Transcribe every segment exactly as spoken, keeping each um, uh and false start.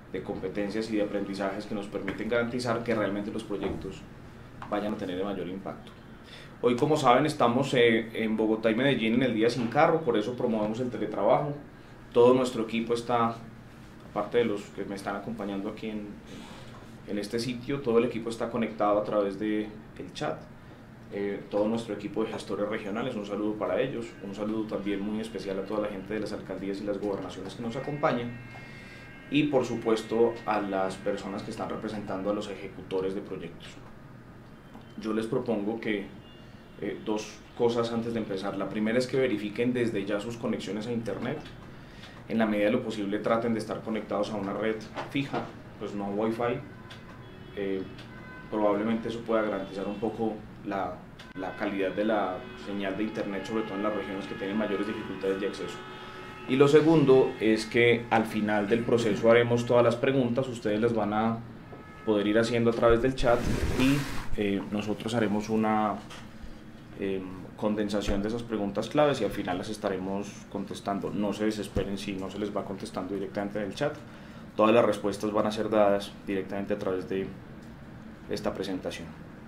de competencias y de aprendizajes que nos permiten garantizar que realmente los proyectos vayan a tener el mayor impacto. Hoy, como saben, estamos eh, en Bogotá y Medellín en el Día Sin Carro, por eso promovemos el teletrabajo. Todo nuestro equipo está, aparte de los que me están acompañando aquí en, en este sitio, todo el equipo está conectado a través del chat. Eh, todo nuestro equipo de gestores regionales, un saludo para ellos, un saludo también muy especial a toda la gente de las alcaldías y las gobernaciones que nos acompañan, y por supuesto a las personas que están representando a los ejecutores de proyectos. Yo les propongo que eh, dos cosas antes de empezar. La primera es que verifiquen desde ya sus conexiones a internet. En la medida de lo posible traten de estar conectados a una red fija, pues no Wi-Fi. Eh, probablemente eso pueda garantizar un poco la, la calidad de la señal de internet, sobre todo en las regiones que tienen mayores dificultades de acceso. Y lo segundo es que al final del proceso haremos todas las preguntas, ustedes las van a poder ir haciendo a través del chat y eh, nosotros haremos una eh, condensación de esas preguntas claves y al final las estaremos contestando. No se desesperen si no se les va contestando directamente en el chat, todas las respuestas van a ser dadas directamente a través de esta presentación.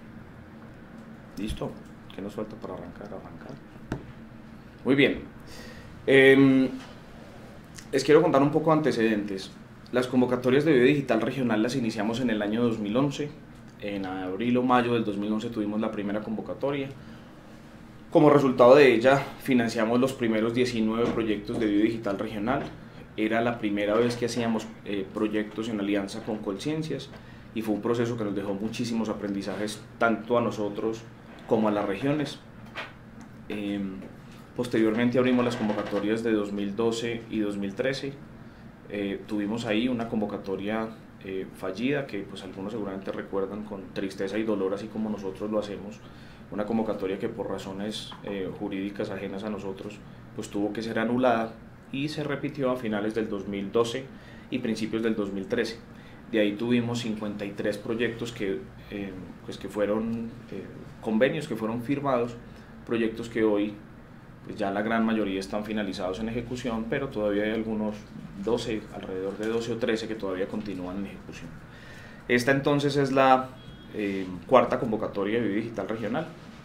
¿Listo? ¿Qué nos falta para arrancar? Arrancar. Muy bien. Eh, les quiero contar un poco antecedentes. Las convocatorias de Vida Digital Regional las iniciamos en el año dos mil once. En abril o mayo del dos mil once tuvimos la primera convocatoria. Como resultado de ella, financiamos los primeros diecinueve proyectos de Vida Digital Regional. Era la primera vez que hacíamos eh, proyectos en alianza con Colciencias y fue un proceso que nos dejó muchísimos aprendizajes tanto a nosotros como a las regiones. Eh, posteriormente abrimos las convocatorias de dos mil doce y dos mil trece. Eh, tuvimos ahí una convocatoria eh, fallida que pues algunos seguramente recuerdan con tristeza y dolor, así como nosotros lo hacemos. Una convocatoria que por razones eh, jurídicas ajenas a nosotros pues tuvo que ser anulada y se repitió a finales del dos mil doce y principios del dos mil trece. De ahí tuvimos cincuenta y tres proyectos que, eh, pues que fueron eh, convenios que fueron firmados, proyectos que hoy pues ya la gran mayoría están finalizados en ejecución, pero todavía hay algunos doce, alrededor de doce o trece que todavía continúan en ejecución. Esta entonces es la eh, cuarta convocatoria de Vida Digital Regional.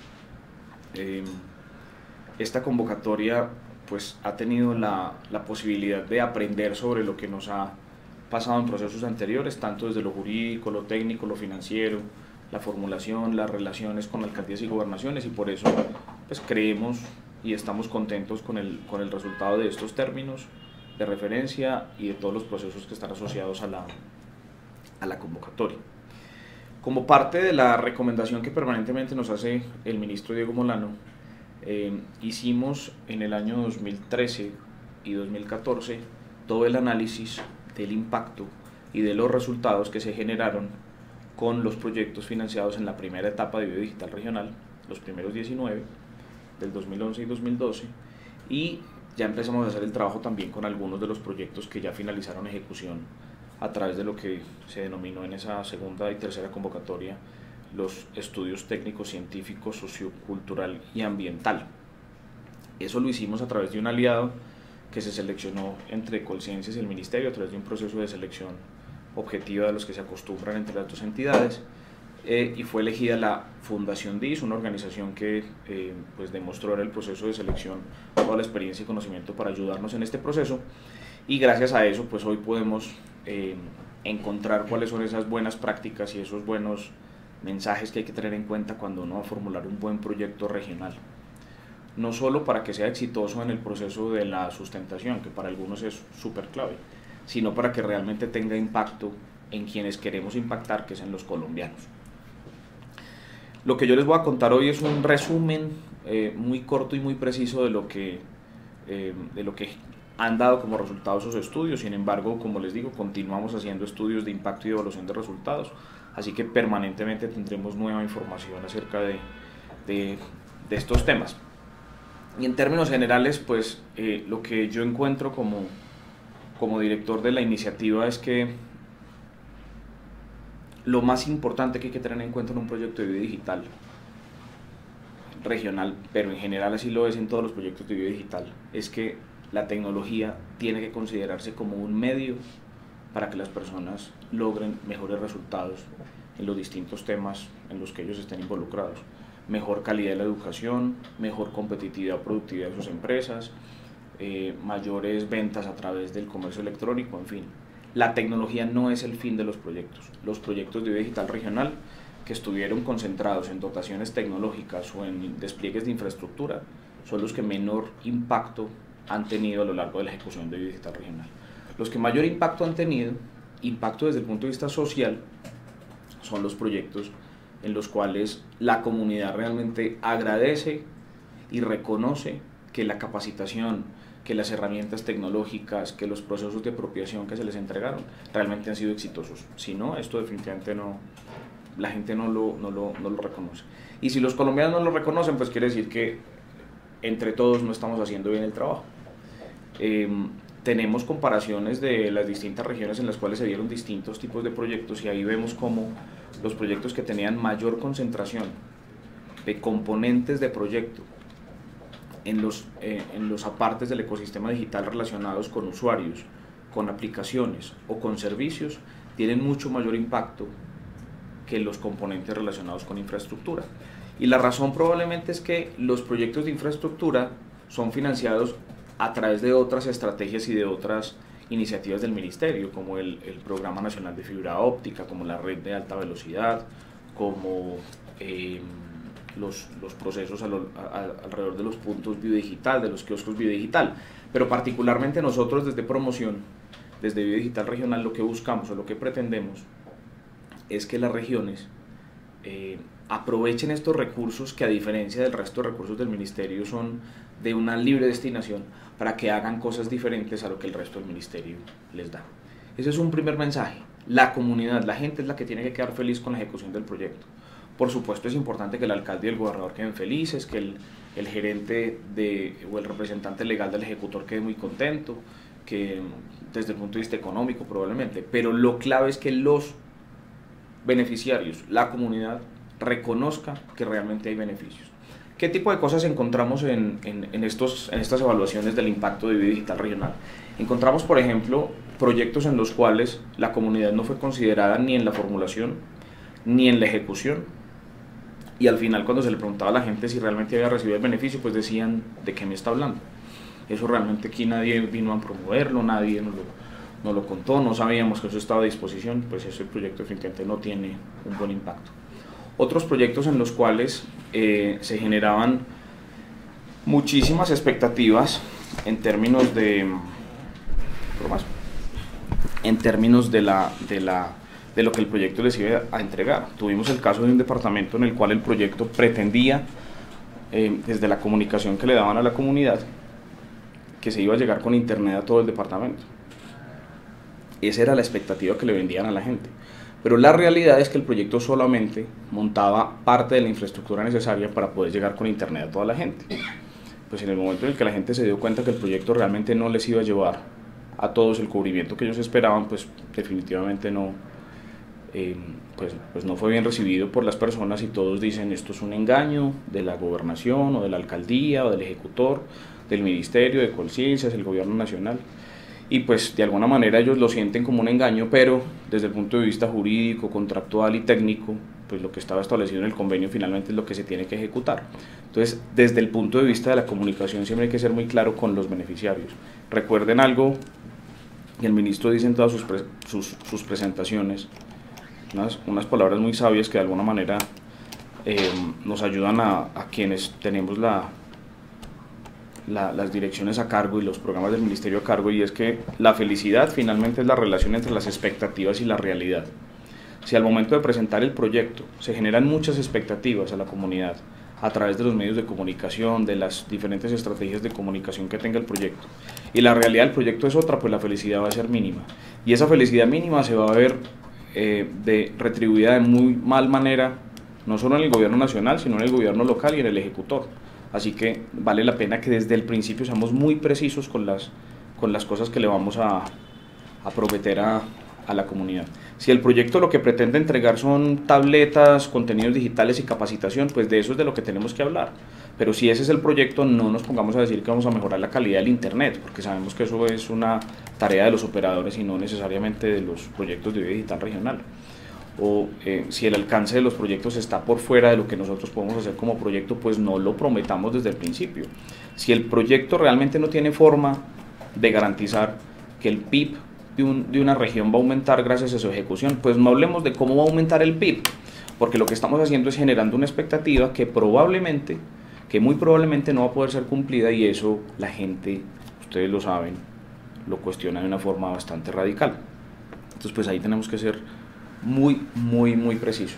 Eh, esta convocatoria pues ha tenido la, la posibilidad de aprender sobre lo que nos ha pasado en procesos anteriores, tanto desde lo jurídico, lo técnico, lo financiero, la formulación, las relaciones con alcaldías y gobernaciones, y por eso pues creemos y estamos contentos con el, con el resultado de estos términos de referencia y de todos los procesos que están asociados a la, a la convocatoria. Como parte de la recomendación que permanentemente nos hace el ministro Diego Molano, eh, hicimos en el año dos mil trece y dos mil catorce todo el análisis del impacto y de los resultados que se generaron con los proyectos financiados en la primera etapa de Vida Digital Regional, los primeros diecinueve, del dos mil once y dos mil doce, y ya empezamos a hacer el trabajo también con algunos de los proyectos que ya finalizaron ejecución a través de lo que se denominó en esa segunda y tercera convocatoria los estudios técnicos, científicos, sociocultural y ambiental. Eso lo hicimos a través de un aliado que se seleccionó entre Colciencias y el Ministerio a través de un proceso de selección objetiva de los que se acostumbran entre las dos entidades, eh, y fue elegida la Fundación D I S, una organización que eh, pues demostró en el proceso de selección toda la experiencia y conocimiento para ayudarnos en este proceso, y gracias a eso pues hoy podemos eh, encontrar cuáles son esas buenas prácticas y esos buenos mensajes que hay que tener en cuenta cuando uno va a formular un buen proyecto regional. No solo para que sea exitoso en el proceso de la sustentación, que para algunos es súper clave, sino para que realmente tenga impacto en quienes queremos impactar, que es en los colombianos. Lo que yo les voy a contar hoy es un resumen eh, muy corto y muy preciso de lo que, eh, de lo que han dado como resultado esos estudios. Sin embargo, como les digo, continuamos haciendo estudios de impacto y evaluación de resultados, así que permanentemente tendremos nueva información acerca de, de, de estos temas. Y en términos generales, pues eh, lo que yo encuentro como, como director de la iniciativa es que lo más importante que hay que tener en cuenta en un proyecto de vida digital regional, pero en general así lo es en todos los proyectos de vida digital, es que la tecnología tiene que considerarse como un medio para que las personas logren mejores resultados en los distintos temas en los que ellos estén involucrados. Mejor calidad de la educación, mejor competitividad o productividad de sus empresas, eh, mayores ventas a través del comercio electrónico, en fin. La tecnología no es el fin de los proyectos. Los proyectos de vida digital regional que estuvieron concentrados en dotaciones tecnológicas o en despliegues de infraestructura son los que menor impacto han tenido a lo largo de la ejecución de vida digital regional. Los que mayor impacto han tenido, impacto desde el punto de vista social, son los proyectos en los cuales la comunidad realmente agradece y reconoce que la capacitación, que las herramientas tecnológicas, que los procesos de apropiación que se les entregaron realmente han sido exitosos. Si no, esto definitivamente no, la gente no lo, no lo, no lo reconoce. Y si los colombianos no lo reconocen, pues quiere decir que entre todos no estamos haciendo bien el trabajo. Eh, tenemos comparaciones de las distintas regiones en las cuales se dieron distintos tipos de proyectos y ahí vemos cómo los proyectos que tenían mayor concentración de componentes de proyecto en los, eh, en los apartes del ecosistema digital relacionados con usuarios, con aplicaciones o con servicios, tienen mucho mayor impacto que los componentes relacionados con infraestructura. Y la razón probablemente es que los proyectos de infraestructura son financiados a través de otras estrategias y de otras iniciativas del ministerio, como el, el Programa Nacional de Fibra Óptica, como la red de alta velocidad, como eh, los, los procesos a lo, a, alrededor de los puntos biodigital, de los kioscos biodigital. Pero particularmente nosotros desde promoción, desde Biodigital Regional, lo que buscamos o lo que pretendemos es que las regiones eh, aprovechen estos recursos que, a diferencia del resto de recursos del ministerio, son de una libre destinación, para que hagan cosas diferentes a lo que el resto del ministerio les da. Ese es un primer mensaje. La comunidad, la gente es la que tiene que quedar feliz con la ejecución del proyecto. Por supuesto es importante que el alcalde y el gobernador queden felices, que el, el gerente de, o el representante legal del ejecutor quede muy contento, que desde el punto de vista económico probablemente, pero lo clave es que los beneficiarios, la comunidad, reconozca que realmente hay beneficios. ¿Qué tipo de cosas encontramos en, en, en, estos, en estas evaluaciones del impacto de vida digital regional? Encontramos, por ejemplo, proyectos en los cuales la comunidad no fue considerada ni en la formulación ni en la ejecución, y al final, cuando se le preguntaba a la gente si realmente había recibido el beneficio, pues decían: ¿de qué me está hablando? Eso realmente aquí nadie vino a promoverlo, nadie nos lo, nos lo contó, no sabíamos que eso estaba a disposición. Pues ese proyecto definitivamente no tiene un buen impacto. Otros proyectos en los cuales eh, se generaban muchísimas expectativas en términos de, en términos de, la, de, la, de lo que el proyecto les iba a entregar. Tuvimos el caso de un departamento en el cual el proyecto pretendía, eh, desde la comunicación que le daban a la comunidad, que se iba a llegar con internet a todo el departamento. Esa era la expectativa que le vendían a la gente. Pero la realidad es que el proyecto solamente montaba parte de la infraestructura necesaria para poder llegar con internet a toda la gente. Pues en el momento en el que la gente se dio cuenta que el proyecto realmente no les iba a llevar a todos el cubrimiento que ellos esperaban, pues definitivamente no, eh, pues, pues no fue bien recibido por las personas, y todos dicen: esto es un engaño de la gobernación o de la alcaldía o del ejecutor, del ministerio de Colciencias, el gobierno nacional. Y pues de alguna manera ellos lo sienten como un engaño, pero desde el punto de vista jurídico, contractual y técnico, pues lo que estaba establecido en el convenio finalmente es lo que se tiene que ejecutar. Entonces, desde el punto de vista de la comunicación, siempre hay que ser muy claro con los beneficiarios. Recuerden algo que el ministro dice en todas sus, pre sus, sus presentaciones, unas, unas palabras muy sabias que de alguna manera eh, nos ayudan a, a quienes tenemos la... La, las direcciones a cargo y los programas del ministerio a cargo, y es que la felicidad finalmente es la relación entre las expectativas y la realidad. Si al momento de presentar el proyecto se generan muchas expectativas a la comunidad a través de los medios de comunicación, de las diferentes estrategias de comunicación que tenga el proyecto, y la realidad del proyecto es otra, pues la felicidad va a ser mínima, y esa felicidad mínima se va a ver eh, de, retribuida de muy mal manera, no solo en el gobierno nacional, sino en el gobierno local y en el ejecutor. Así que vale la pena que desde el principio seamos muy precisos con las, con las cosas que le vamos a, a prometer a, a la comunidad. Si el proyecto lo que pretende entregar son tabletas, contenidos digitales y capacitación, pues de eso es de lo que tenemos que hablar. Pero si ese es el proyecto, no nos pongamos a decir que vamos a mejorar la calidad del Internet, porque sabemos que eso es una tarea de los operadores y no necesariamente de los proyectos de vida digital regional. O eh, si el alcance de los proyectos está por fuera de lo que nosotros podemos hacer como proyecto, pues no lo prometamos desde el principio. Si el proyecto realmente no tiene forma de garantizar que el P I B de, un, de una región va a aumentar gracias a su ejecución, pues no hablemos de cómo va a aumentar el P I B, porque lo que estamos haciendo es generando una expectativa que probablemente, que muy probablemente no va a poder ser cumplida, y eso la gente, ustedes lo saben, lo cuestiona de una forma bastante radical. Entonces pues ahí tenemos que ser muy, muy, muy precisos.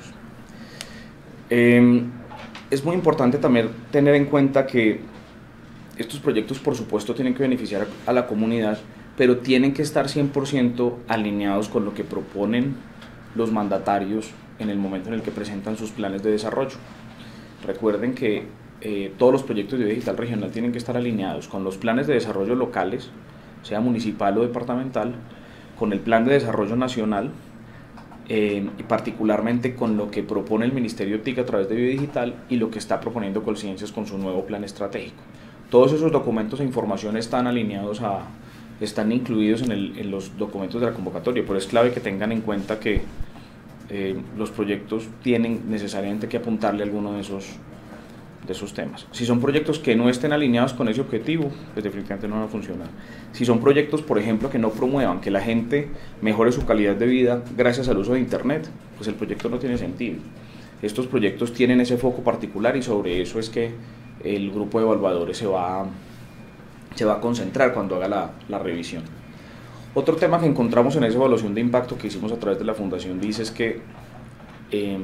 Eh, es muy importante también tener en cuenta que estos proyectos por supuesto tienen que beneficiar a la comunidad, pero tienen que estar cien por ciento alineados con lo que proponen los mandatarios en el momento en el que presentan sus planes de desarrollo. Recuerden que eh, todos los proyectos de vida digital regional tienen que estar alineados con los planes de desarrollo locales, sea municipal o departamental, con el plan de desarrollo nacional, eh, y particularmente con lo que propone el Ministerio T I C a través de Vida Digital y lo que está proponiendo Colciencias con su nuevo plan estratégico. Todos esos documentos e información están alineados a, están incluidos en, el, en los documentos de la convocatoria, pero es clave que tengan en cuenta que eh, los proyectos tienen necesariamente que apuntarle a alguno de esos, de esos temas. Si son proyectos que no estén alineados con ese objetivo, pues definitivamente no van a funcionar. Si son proyectos, por ejemplo, que no promuevan que la gente mejore su calidad de vida gracias al uso de Internet, pues el proyecto no tiene sentido. Estos proyectos tienen ese foco particular y sobre eso es que el grupo de evaluadores se va, se va a concentrar cuando haga la, la revisión. Otro tema que encontramos en esa evaluación de impacto que hicimos a través de la Fundación dice es que eh,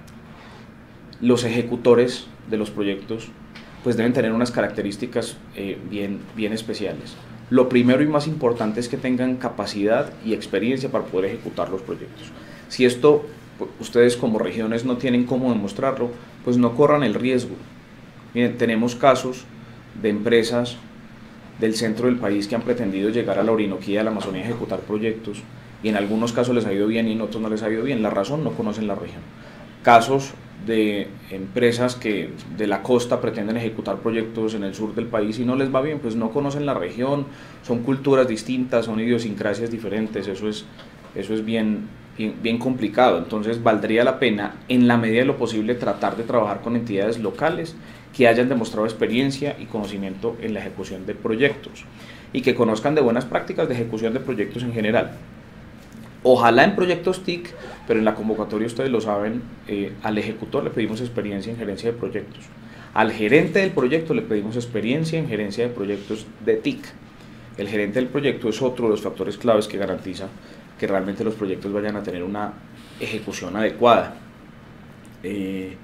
los ejecutores de los proyectos pues deben tener unas características eh, bien, bien especiales. Lo primero y más importante es que tengan capacidad y experiencia para poder ejecutar los proyectos. Si esto ustedes como regiones no tienen cómo demostrarlo, pues no corran el riesgo. Miren, tenemos casos de empresas del centro del país que han pretendido llegar a la Orinoquía y a la Amazonía a ejecutar proyectos, y en algunos casos les ha ido bien y en otros no les ha ido bien. La razón: no conocen la región. Casos de empresas que de la costa pretenden ejecutar proyectos en el sur del país y no les va bien, pues no conocen la región, son culturas distintas, son idiosincrasias diferentes, eso es, eso es bien, bien, bien complicado. Entonces valdría la pena, en la medida de lo posible, tratar de trabajar con entidades locales que hayan demostrado experiencia y conocimiento en la ejecución de proyectos y que conozcan de buenas prácticas de ejecución de proyectos en general. Ojalá en proyectos T I C, pero en la convocatoria, ustedes lo saben, eh, al ejecutor le pedimos experiencia en gerencia de proyectos, al gerente del proyecto le pedimos experiencia en gerencia de proyectos de T I C. El gerente del proyecto es otro de los factores claves que garantiza que realmente los proyectos vayan a tener una ejecución adecuada. Eh,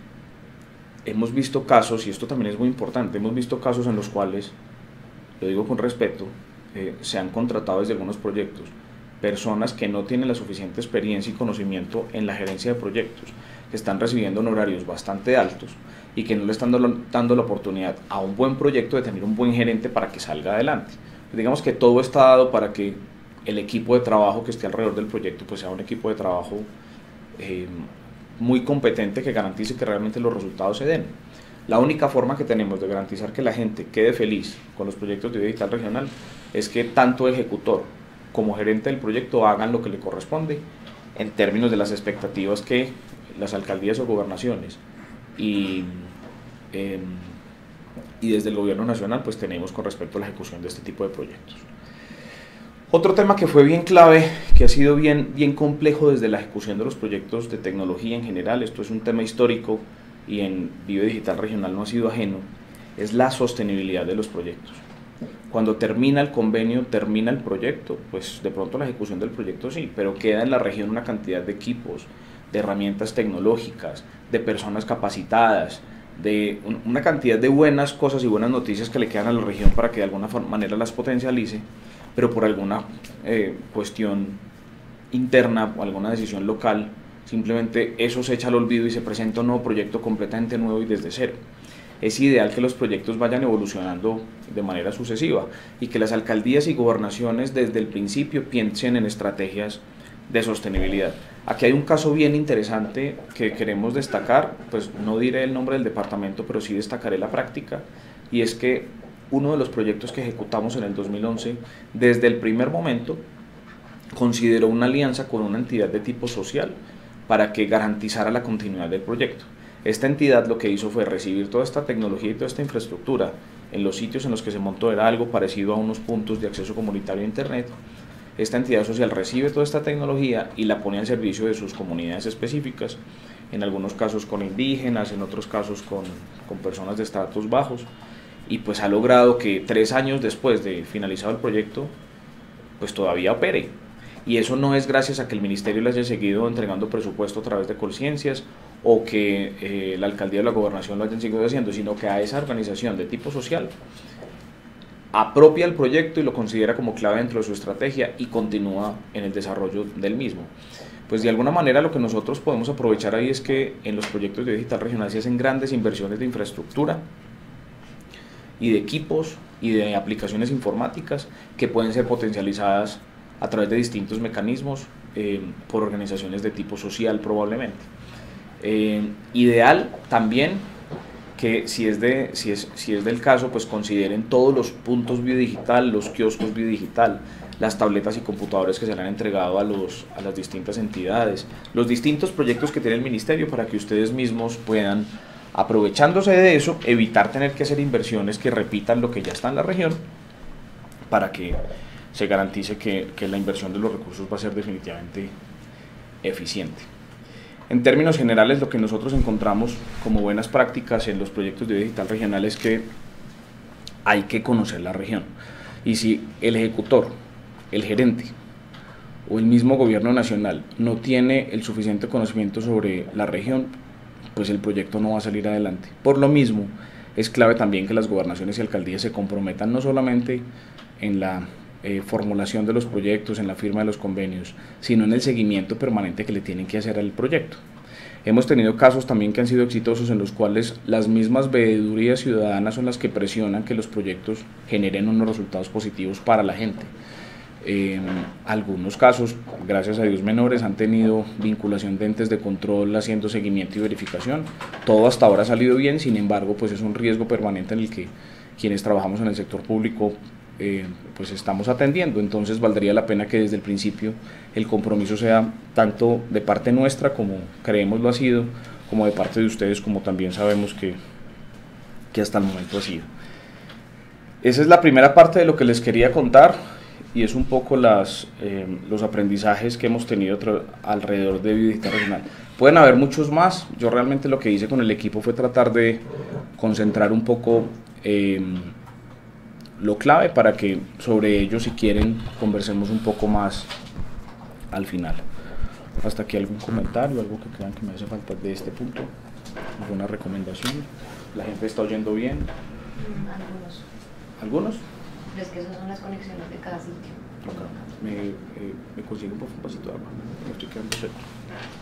hemos visto casos, y esto también es muy importante, hemos visto casos en los cuales, lo digo con respeto, eh, se han contratado desde algunos proyectos personas que no tienen la suficiente experiencia y conocimiento en la gerencia de proyectos, que están recibiendo honorarios bastante altos y que no le están dando, dando la oportunidad a un buen proyecto de tener un buen gerente para que salga adelante. Pues digamos que todo está dado para que el equipo de trabajo que esté alrededor del proyecto pues sea un equipo de trabajo eh, muy competente, que garantice que realmente los resultados se den. La única forma que tenemos de garantizar que la gente quede feliz con los proyectos de vida digital regional es que tanto ejecutor como gerente del proyecto hagan lo que le corresponde en términos de las expectativas que las alcaldías o gobernaciones y, eh, y desde el gobierno nacional pues tenemos con respecto a la ejecución de este tipo de proyectos. Otro tema que fue bien clave, que ha sido bien, bien complejo desde la ejecución de los proyectos de tecnología en general, esto es un tema histórico y en Vive Digital Regional no ha sido ajeno, es la sostenibilidad de los proyectos. Cuando termina el convenio, termina el proyecto, pues de pronto la ejecución del proyecto sí, pero queda en la región una cantidad de equipos, de herramientas tecnológicas, de personas capacitadas, de una cantidad de buenas cosas y buenas noticias que le quedan a la región para que de alguna manera las potencialice, pero por alguna eh, cuestión interna o alguna decisión local, simplemente eso se echa al olvido y se presenta un nuevo proyecto completamente nuevo y desde cero. Es ideal que los proyectos vayan evolucionando de manera sucesiva y que las alcaldías y gobernaciones desde el principio piensen en estrategias de sostenibilidad. Aquí hay un caso bien interesante que queremos destacar, pues no diré el nombre del departamento, pero sí destacaré la práctica, y es que uno de los proyectos que ejecutamos en el dos mil once, desde el primer momento, consideró una alianza con una entidad de tipo social para que garantizara la continuidad del proyecto. Esta entidad lo que hizo fue recibir toda esta tecnología y toda esta infraestructura en los sitios en los que se montó, era algo parecido a unos puntos de acceso comunitario a Internet. Esta entidad social recibe toda esta tecnología y la pone al servicio de sus comunidades específicas, en algunos casos con indígenas, en otros casos con, con personas de estratos bajos, y pues ha logrado que tres años después de finalizado el proyecto, pues todavía opere. Y eso no es gracias a que el ministerio le haya seguido entregando presupuesto a través de Colciencias o que eh, la alcaldía o la gobernación lo hayan seguido haciendo, sino que a esa organización de tipo social apropia el proyecto y lo considera como clave dentro de su estrategia y continúa en el desarrollo del mismo. Pues de alguna manera lo que nosotros podemos aprovechar ahí es que en los proyectos de digital regional se hacen grandes inversiones de infraestructura y de equipos y de aplicaciones informáticas que pueden ser potencializadas a través de distintos mecanismos eh, por organizaciones de tipo social probablemente. Eh, ideal también que si es, de, si, es, si es del caso, pues consideren todos los puntos biodigital, los kioscos biodigital, las tabletas y computadores que se le han entregado a, los, a las distintas entidades, los distintos proyectos que tiene el ministerio para que ustedes mismos puedan, aprovechándose de eso, evitar tener que hacer inversiones que repitan lo que ya está en la región para que se garantice que, que la inversión de los recursos va a ser definitivamente eficiente. En términos generales, lo que nosotros encontramos como buenas prácticas en los proyectos de digital regional es que hay que conocer la región. Y si el ejecutor, el gerente o el mismo gobierno nacional no tiene el suficiente conocimiento sobre la región, pues el proyecto no va a salir adelante. Por lo mismo, es clave también que las gobernaciones y alcaldías se comprometan no solamente en la eh, formulación de los proyectos, en la firma de los convenios, sino en el seguimiento permanente que le tienen que hacer al proyecto. Hemos tenido casos también que han sido exitosos en los cuales las mismas veedurías ciudadanas son las que presionan que los proyectos generen unos resultados positivos para la gente. Eh, algunos casos, gracias a Dios menores, han tenido vinculación de entes de control haciendo seguimiento y verificación. Todo hasta ahora ha salido bien, sin embargo, pues es un riesgo permanente en el que quienes trabajamos en el sector público eh, pues estamos atendiendo. Entonces valdría la pena que desde el principio el compromiso sea tanto de parte nuestra, como creemos lo ha sido, como de parte de ustedes, como también sabemos que, que hasta el momento ha sido. Esa es la primera parte de lo que les quería contar, y es un poco las, eh, los aprendizajes que hemos tenido alrededor de Biodigital Regional. Pueden haber muchos más. Yo realmente lo que hice con el equipo fue tratar de concentrar un poco eh, lo clave para que sobre ello, si quieren, conversemos un poco más al final. Hasta aquí algún comentario, algo que crean que me hace falta de este punto, alguna recomendación. ¿La gente está oyendo bien? Algunos. ¿Algunos? Pero es que esas son las conexiones de cada sitio. Okay. Me, eh, me consigue un poco un vasito de agua, me estoy quedando seco.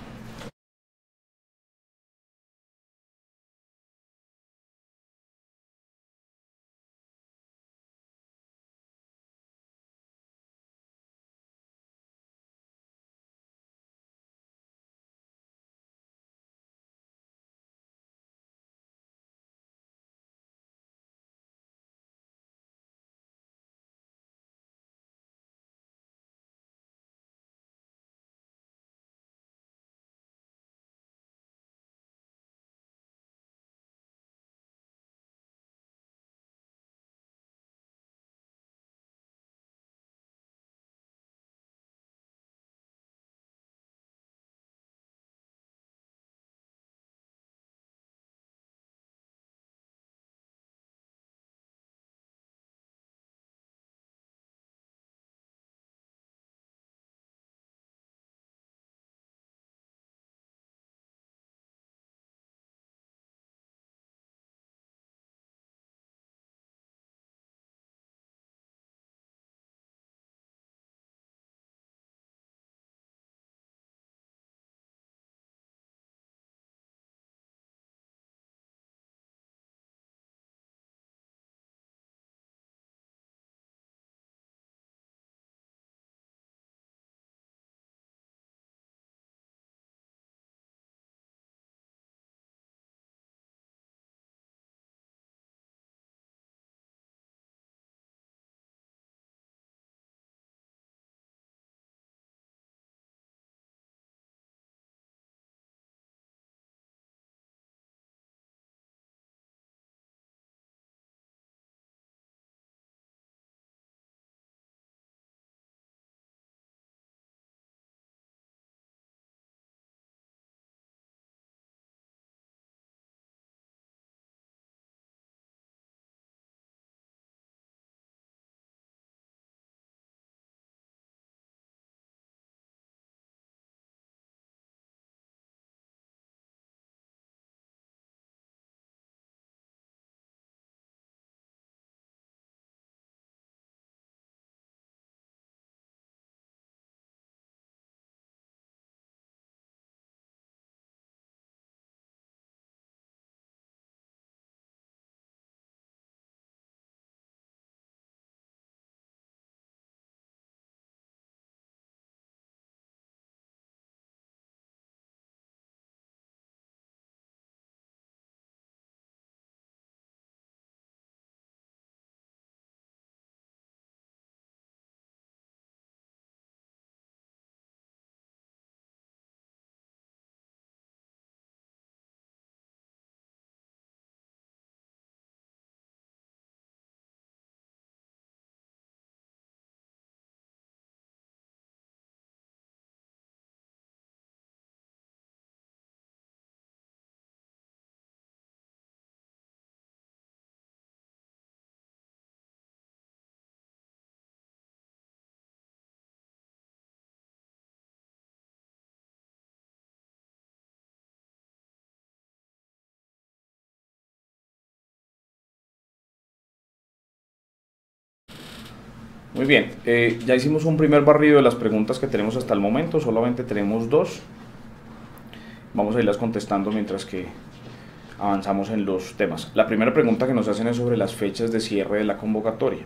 Muy bien, eh, ya hicimos un primer barrido de las preguntas que tenemos hasta el momento, solamente tenemos dos. Vamos a irlas contestando mientras que avanzamos en los temas. La primera pregunta que nos hacen es sobre las fechas de cierre de la convocatoria.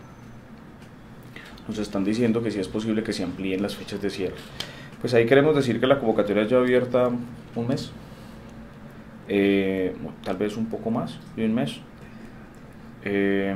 Nos están diciendo que si es posible que se amplíen las fechas de cierre. Pues ahí queremos decir que la convocatoria ya abierta un mes, eh, tal vez un poco más de un mes. Eh,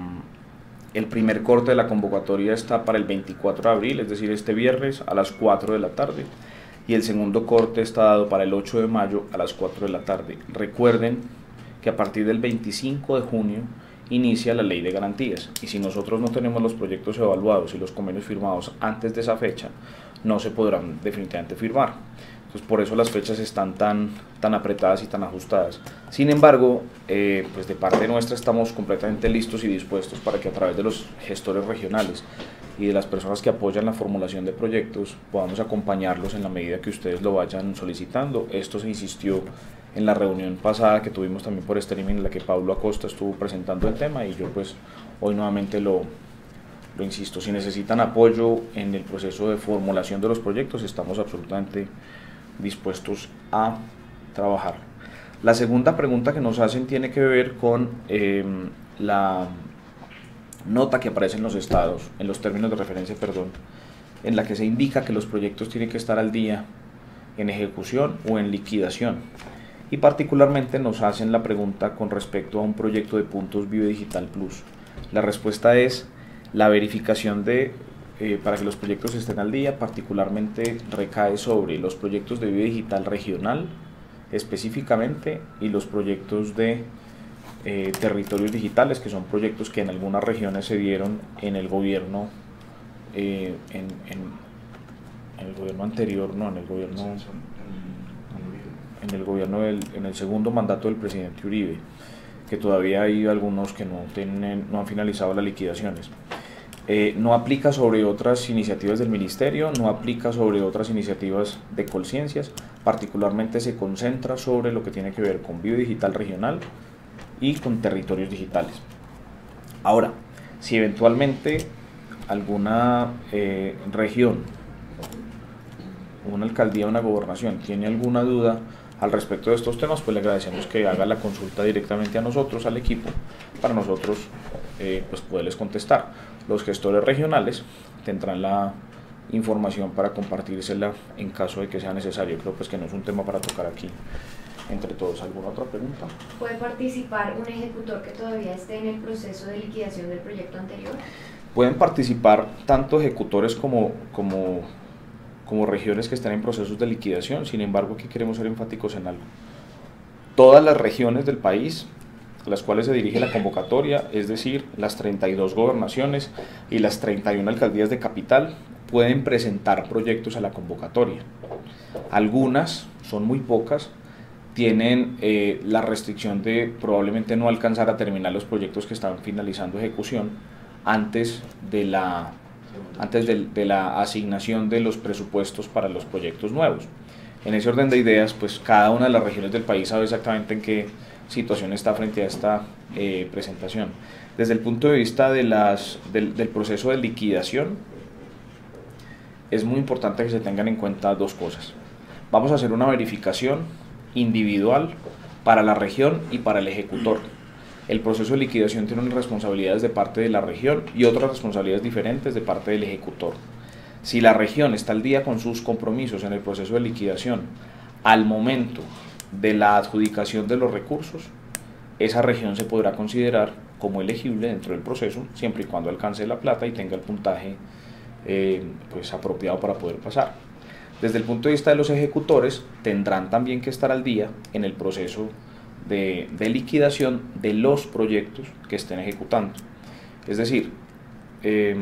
el primer corte de la convocatoria está para el veinticuatro de abril, es decir, este viernes a las cuatro de la tarde. Y el segundo corte está dado para el ocho de mayo a las cuatro de la tarde. Recuerden que a partir del veinticinco de junio inicia la ley de garantías, y si nosotros no tenemos los proyectos evaluados y los convenios firmados antes de esa fecha, no se podrán definitivamente firmar. Entonces, por eso las fechas están tan, tan apretadas y tan ajustadas. Sin embargo, eh, pues de parte nuestra estamos completamente listos y dispuestos para que a través de los gestores regionales y de las personas que apoyan la formulación de proyectos podamos acompañarlos en la medida que ustedes lo vayan solicitando. Esto se insistió en la reunión pasada que tuvimos también por streaming, en la que Pablo Acosta estuvo presentando el tema, y yo pues hoy nuevamente lo, lo insisto. Si necesitan apoyo en el proceso de formulación de los proyectos, estamos absolutamente dispuestos a trabajar. La segunda pregunta que nos hacen tiene que ver con eh, la nota que aparece en los estados, en los términos de referencia, perdón, en la que se indica que los proyectos tienen que estar al día en ejecución o en liquidación. Y particularmente nos hacen la pregunta con respecto a un proyecto de puntos Vive Digital Plus. La respuesta es la verificación de, eh, para que los proyectos estén al día, particularmente recae sobre los proyectos de Vive Digital regional específicamente, y los proyectos de eh, territorios digitales, que son proyectos que en algunas regiones se dieron en el gobierno, eh, en, en, en el gobierno anterior, no, en el gobierno... en el gobierno del, en el segundo mandato del presidente Uribe, que todavía hay algunos que no, tienen, no han finalizado las liquidaciones. Eh, no aplica sobre otras iniciativas del ministerio, no aplica sobre otras iniciativas de Colciencias, particularmente se concentra sobre lo que tiene que ver con Vive Digital regional y con territorios digitales. Ahora, si eventualmente alguna eh, región, una alcaldía o una gobernación tiene alguna duda al respecto de estos temas, pues le agradecemos que haga la consulta directamente a nosotros, al equipo, para nosotros eh, pues poderles contestar. Los gestores regionales tendrán la información para compartírsela en caso de que sea necesario. Creo pues que no es un tema para tocar aquí entre todos. ¿Alguna otra pregunta? ¿Puede participar un ejecutor que todavía esté en el proceso de liquidación del proyecto anterior? Pueden participar tanto ejecutores como, como como regiones que están en procesos de liquidación. Sin embargo, aquí queremos ser enfáticos en algo. Todas las regiones del país a las cuales se dirige la convocatoria, es decir, las treinta y dos gobernaciones y las treinta y una alcaldías de capital, pueden presentar proyectos a la convocatoria. Algunas, son muy pocas, tienen eh, la restricción de probablemente no alcanzar a terminar los proyectos que están finalizando ejecución antes de la antes de, de la asignación de los presupuestos para los proyectos nuevos. En ese orden de ideas, pues cada una de las regiones del país sabe exactamente en qué situación está frente a esta eh, presentación. Desde el punto de vista de las, del, del proceso de liquidación, es muy importante que se tengan en cuenta dos cosas. Vamos a hacer una verificación individual para la región y para el ejecutor. El proceso de liquidación tiene unas responsabilidades de parte de la región y otras responsabilidades diferentes de parte del ejecutor. Si la región está al día con sus compromisos en el proceso de liquidación al momento de la adjudicación de los recursos, esa región se podrá considerar como elegible dentro del proceso, siempre y cuando alcance la plata y tenga el puntaje eh, pues, apropiado para poder pasar. Desde el punto de vista de los ejecutores, tendrán también que estar al día en el proceso De, de liquidación de los proyectos que estén ejecutando. Es decir, eh,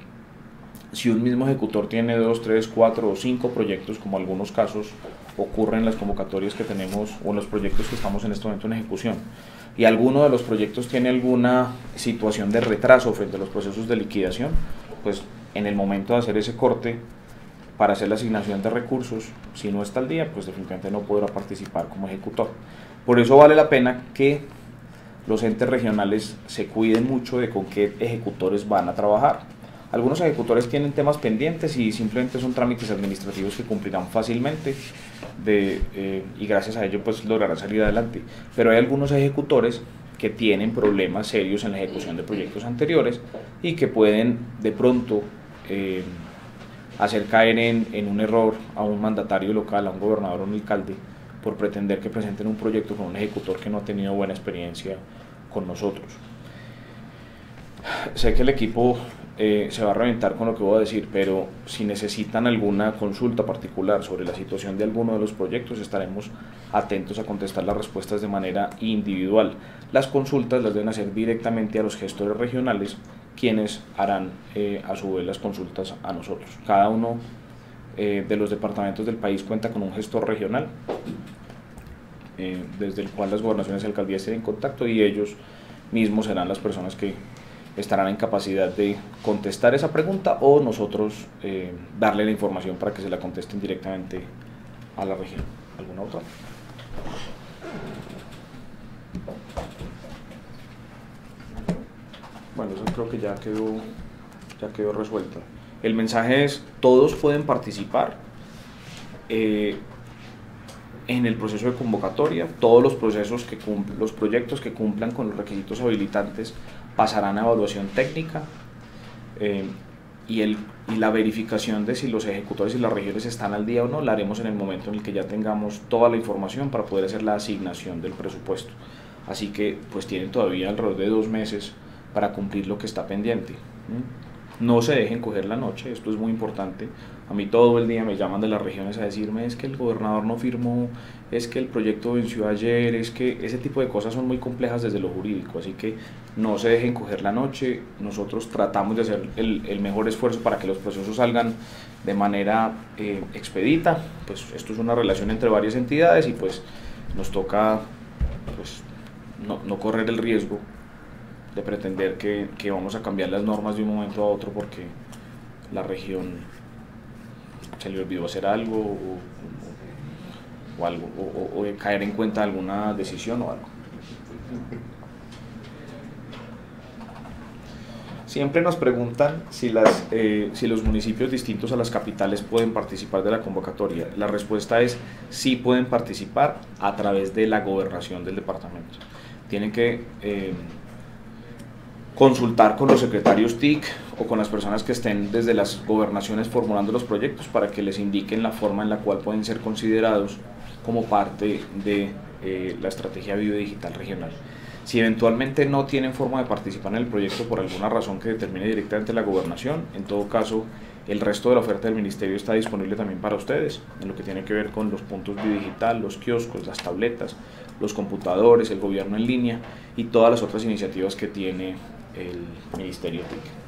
si un mismo ejecutor tiene dos, tres, cuatro o cinco proyectos, como algunos casos ocurren en las convocatorias que tenemos o en los proyectos que estamos en este momento en ejecución, y alguno de los proyectos tiene alguna situación de retraso frente a los procesos de liquidación, pues en el momento de hacer ese corte para hacer la asignación de recursos, si no está al día, pues definitivamente no podrá participar como ejecutor. Por eso vale la pena que los entes regionales se cuiden mucho de con qué ejecutores van a trabajar, Algunos ejecutores tienen temas pendientes y simplemente son trámites administrativos que cumplirán fácilmente de, eh, y gracias a ello pues lograrán salir adelante. Pero hay algunos ejecutores que tienen problemas serios en la ejecución de proyectos anteriores y que pueden de pronto eh, hacer caer en, en un error a un mandatario local, a un gobernador o un alcalde, por pretender que presenten un proyecto con un ejecutor que no ha tenido buena experiencia con nosotros. Sé que el equipo eh, se va a reventar con lo que voy a decir, pero si necesitan alguna consulta particular sobre la situación de alguno de los proyectos, estaremos atentos a contestar las respuestas de manera individual. Las consultas las deben hacer directamente a los gestores regionales, quienes harán eh, a su vez las consultas a nosotros. Cada uno eh, de los departamentos del país cuenta con un gestor regional, eh, desde el cual las gobernaciones y alcaldías tienen contacto, y ellos mismos serán las personas que estarán en capacidad de contestar esa pregunta o nosotros eh, darle la información para que se la contesten directamente a la región. ¿Alguna otra? Bueno, eso creo que ya quedó, ya quedó resuelto. El mensaje es: todos pueden participar eh, en el proceso de convocatoria. Todos los procesos que cumpl- los proyectos que cumplan con los requisitos habilitantes pasarán a evaluación técnica eh, y, el, y la verificación de si los ejecutores y las regiones están al día o no la haremos en el momento en el que ya tengamos toda la información para poder hacer la asignación del presupuesto. Así que pues tienen todavía alrededor de dos meses para cumplir lo que está pendiente. No se dejen coger la noche, esto es muy importante. A mí todo el día me llaman de las regiones a decirme: es que el gobernador no firmó, es que el proyecto venció ayer, es que ese tipo de cosas son muy complejas desde lo jurídico, así que no se dejen coger la noche. Nosotros tratamos de hacer el, el mejor esfuerzo para que los procesos salgan de manera eh, expedita. Pues esto es una relación entre varias entidades y pues nos toca pues, no, no correr el riesgo de pretender que, que vamos a cambiar las normas de un momento a otro porque la región se le olvidó hacer algo o, o, o algo o, o, o caer en cuenta de alguna decisión o algo. Siempre nos preguntan si, las, eh, si los municipios distintos a las capitales pueden participar de la convocatoria. La respuesta es: sí pueden participar a través de la gobernación del departamento. Tienen que eh, consultar con los secretarios T I C o con las personas que estén desde las gobernaciones formulando los proyectos para que les indiquen la forma en la cual pueden ser considerados como parte de eh, la estrategia biodigital regional. Si eventualmente no tienen forma de participar en el proyecto por alguna razón que determine directamente la gobernación, en todo caso el resto de la oferta del ministerio está disponible también para ustedes, en lo que tiene que ver con los puntos biodigital, los kioscos, las tabletas, los computadores, el gobierno en línea y todas las otras iniciativas que tiene el Ministerio T I C.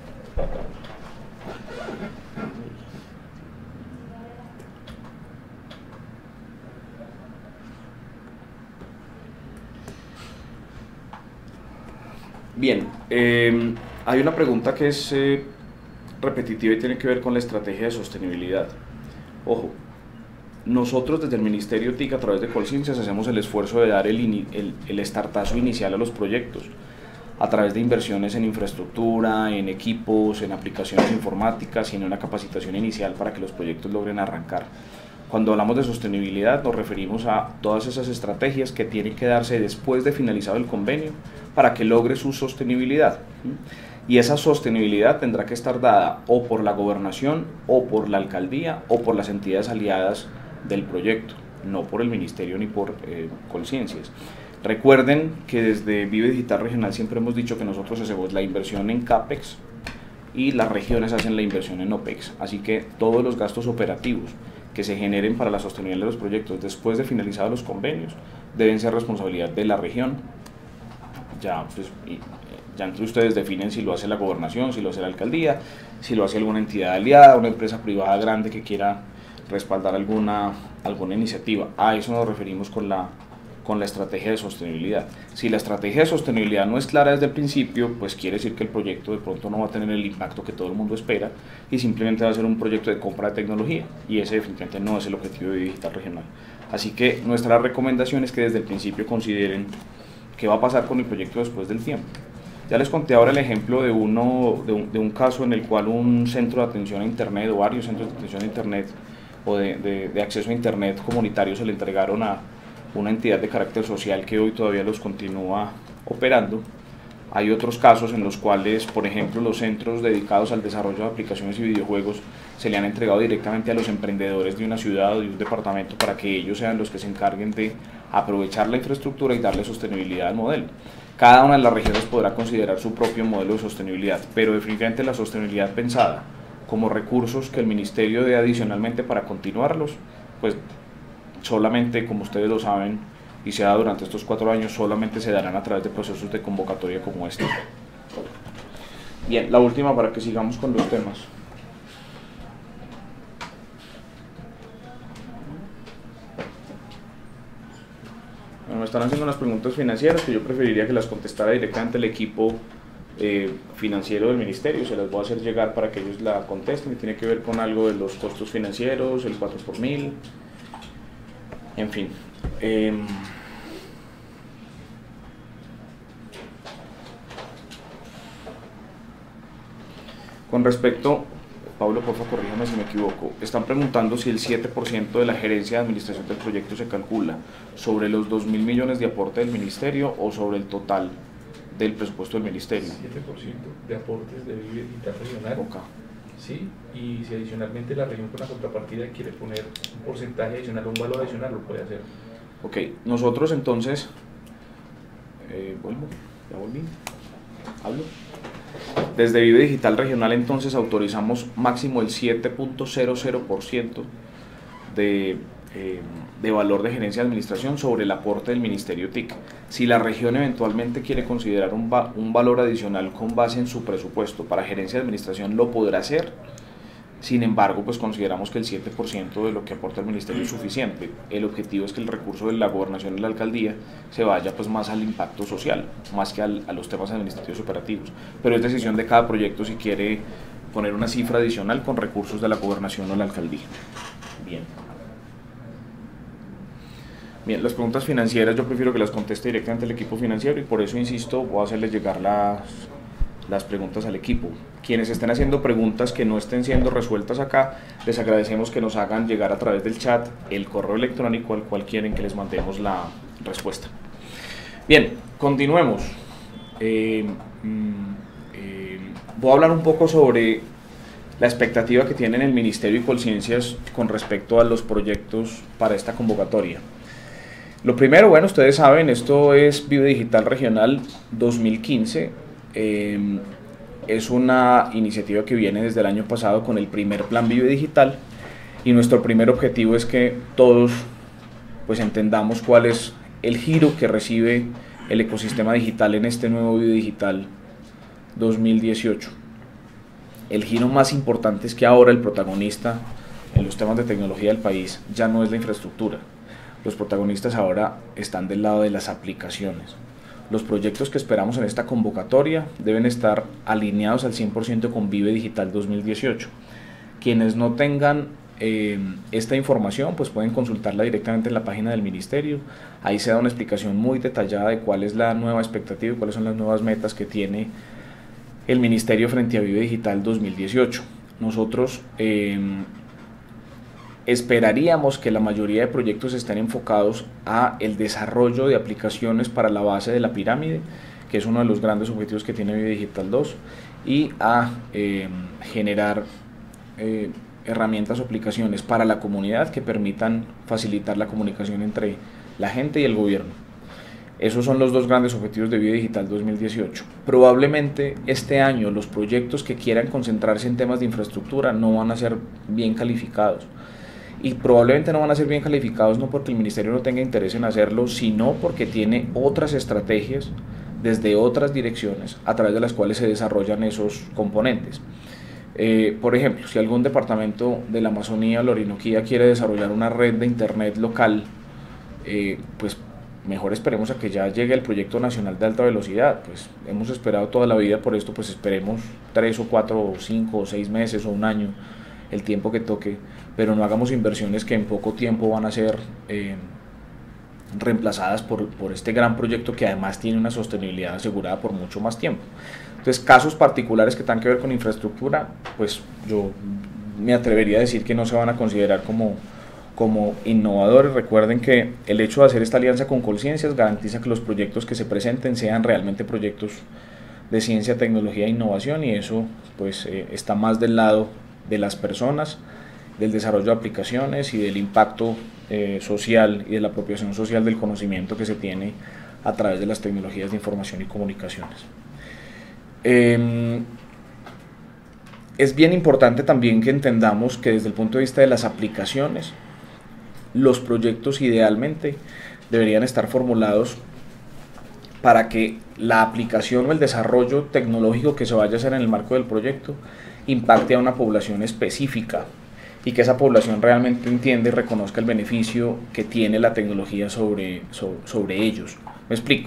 Bien, eh, hay una pregunta que es eh, repetitiva y tiene que ver con la estrategia de sostenibilidad. Ojo, nosotros desde el Ministerio T I C a través de Colciencias hacemos el esfuerzo de dar el, ini el, el estartazo inicial a los proyectos a través de inversiones en infraestructura, en equipos, en aplicaciones informáticas y en una capacitación inicial para que los proyectos logren arrancar. Cuando hablamos de sostenibilidad nos referimos a todas esas estrategias que tienen que darse después de finalizado el convenio para que logre su sostenibilidad. Y esa sostenibilidad tendrá que estar dada o por la gobernación, o por la alcaldía, o por las entidades aliadas del proyecto, no por el ministerio ni por eh, Colciencias. Recuerden que desde Vive Digital Regional siempre hemos dicho que nosotros hacemos la inversión en CAPEX y las regiones hacen la inversión en OPEX, así que todos los gastos operativos que se generen para la sostenibilidad de los proyectos después de finalizados los convenios deben ser responsabilidad de la región. Ya, pues, ya entre ustedes definen si lo hace la gobernación, si lo hace la alcaldía, si lo hace alguna entidad aliada, una empresa privada grande que quiera respaldar alguna, alguna iniciativa. A eso nos referimos con la con la estrategia de sostenibilidad. Si la estrategia de sostenibilidad no es clara desde el principio, pues quiere decir que el proyecto de pronto no va a tener el impacto que todo el mundo espera y simplemente va a ser un proyecto de compra de tecnología, y ese definitivamente no es el objetivo de Digital Regional. Así que nuestra recomendación es que desde el principio consideren qué va a pasar con el proyecto después del tiempo. Ya les conté ahora el ejemplo de, uno, de, un, de un caso en el cual un centro de atención a Internet o varios centros de atención a Internet o de, de, de acceso a Internet comunitario se le entregaron a una entidad de carácter social que hoy todavía los continúa operando. Hay otros casos en los cuales, por ejemplo, los centros dedicados al desarrollo de aplicaciones y videojuegos se le han entregado directamente a los emprendedores de una ciudad o de un departamento para que ellos sean los que se encarguen de aprovechar la infraestructura y darle sostenibilidad al modelo. Cada una de las regiones podrá considerar su propio modelo de sostenibilidad, pero definitivamente la sostenibilidad pensada como recursos que el ministerio dé adicionalmente para continuarlos, pues solamente, como ustedes lo saben, y se da durante estos cuatro años, solamente se darán a través de procesos de convocatoria como este. Bien, la última para que sigamos con los temas. Bueno, me están haciendo unas preguntas financieras que yo preferiría que las contestara directamente el equipo eh, financiero del ministerio. Se las voy a hacer llegar para que ellos la contesten, y tiene que ver con algo de los costos financieros, el cuatro por mil, en fin. Eh, con respecto, Pablo, por favor, corríjame si me equivoco, están preguntando si el siete por ciento de la gerencia de administración del proyecto se calcula sobre los dos mil millones de aporte del ministerio o sobre el total del presupuesto del ministerio. siete por ciento de aportes de Vive Digital Regional. Okay. Sí, y si adicionalmente la región con la contrapartida quiere poner un porcentaje adicional, un valor adicional, lo puede hacer. Ok, nosotros entonces, eh, vuelvo, ya volví, hablo. Desde Vive Digital Regional entonces autorizamos máximo el siete punto cero cero por ciento de, eh, de valor de gerencia de administración sobre el aporte del Ministerio T I C. Si la región eventualmente quiere considerar un, va, un valor adicional con base en su presupuesto para gerencia de administración, lo podrá hacer. Sin embargo, pues consideramos que el siete por ciento de lo que aporta el ministerio es suficiente. El objetivo es que el recurso de la gobernación y la alcaldía se vaya pues más al impacto social, más que al, a los temas administrativos operativos. Pero es decisión de cada proyecto si quiere poner una cifra adicional con recursos de la gobernación o la alcaldía. Bien. Bien, las preguntas financieras yo prefiero que las conteste directamente el equipo financiero, y por eso insisto, voy a hacerles llegar las... las preguntas al equipo. Quienes estén haciendo preguntas que no estén siendo resueltas acá, les agradecemos que nos hagan llegar a través del chat el correo electrónico al cual quieren que les mandemos la respuesta. Bien, continuemos. Eh, eh, voy a hablar un poco sobre la expectativa que tienen el Ministerio y Colciencias con respecto a los proyectos para esta convocatoria. Lo primero, bueno, ustedes saben, esto es Vive Digital Regional dos mil quince. Eh, es una iniciativa que viene desde el año pasado con el primer plan Vive Digital, y nuestro primer objetivo es que todos pues entendamos cuál es el giro que recibe el ecosistema digital en este nuevo Vive Digital dos mil dieciocho. El giro más importante es que ahora el protagonista en los temas de tecnología del país ya no es la infraestructura. Los protagonistas ahora están del lado de las aplicaciones. Los proyectos que esperamos en esta convocatoria deben estar alineados al cien por ciento con Vive Digital dos mil dieciocho. Quienes no tengan eh, esta información, pues pueden consultarla directamente en la página del ministerio. Ahí se da una explicación muy detallada de cuál es la nueva expectativa y cuáles son las nuevas metas que tiene el ministerio frente a Vive Digital dos mil dieciocho. Nosotros eh, esperaríamos que la mayoría de proyectos estén enfocados a el desarrollo de aplicaciones para la base de la pirámide, que es uno de los grandes objetivos que tiene Vive Digital dos, y a eh, generar eh, herramientas o aplicaciones para la comunidad que permitan facilitar la comunicación entre la gente y el gobierno. Esos son los dos grandes objetivos de Vive Digital dos mil dieciocho. Probablemente este año los proyectos que quieran concentrarse en temas de infraestructura no van a ser bien calificados. Y probablemente no van a ser bien calificados no porque el ministerio no tenga interés en hacerlo, sino porque tiene otras estrategias desde otras direcciones a través de las cuales se desarrollan esos componentes. Eh, por ejemplo, si algún departamento de la Amazonía o la Orinoquía quiere desarrollar una red de internet local, eh, pues mejor esperemos a que ya llegue el proyecto nacional de alta velocidad. Pues hemos esperado toda la vida por esto, pues esperemos tres o cuatro o cinco o seis meses o un año, el tiempo que toque, pero no hagamos inversiones que en poco tiempo van a ser eh, reemplazadas por, por este gran proyecto que además tiene una sostenibilidad asegurada por mucho más tiempo. Entonces, casos particulares que tengan que ver con infraestructura, pues yo me atrevería a decir que no se van a considerar como, como innovadores. Recuerden que el hecho de hacer esta alianza con Colciencias garantiza que los proyectos que se presenten sean realmente proyectos de ciencia, tecnología e innovación, y eso pues eh, está más del lado de las personas, del desarrollo de aplicaciones y del impacto eh, social y de la apropiación social del conocimiento que se tiene a través de las tecnologías de información y comunicaciones. Eh, es bien importante también que entendamos que desde el punto de vista de las aplicaciones, los proyectos idealmente deberían estar formulados para que la aplicación o el desarrollo tecnológico que se vaya a hacer en el marco del proyecto impacte a una población específica y que esa población realmente entienda y reconozca el beneficio que tiene la tecnología sobre, sobre, sobre ellos. Me explico.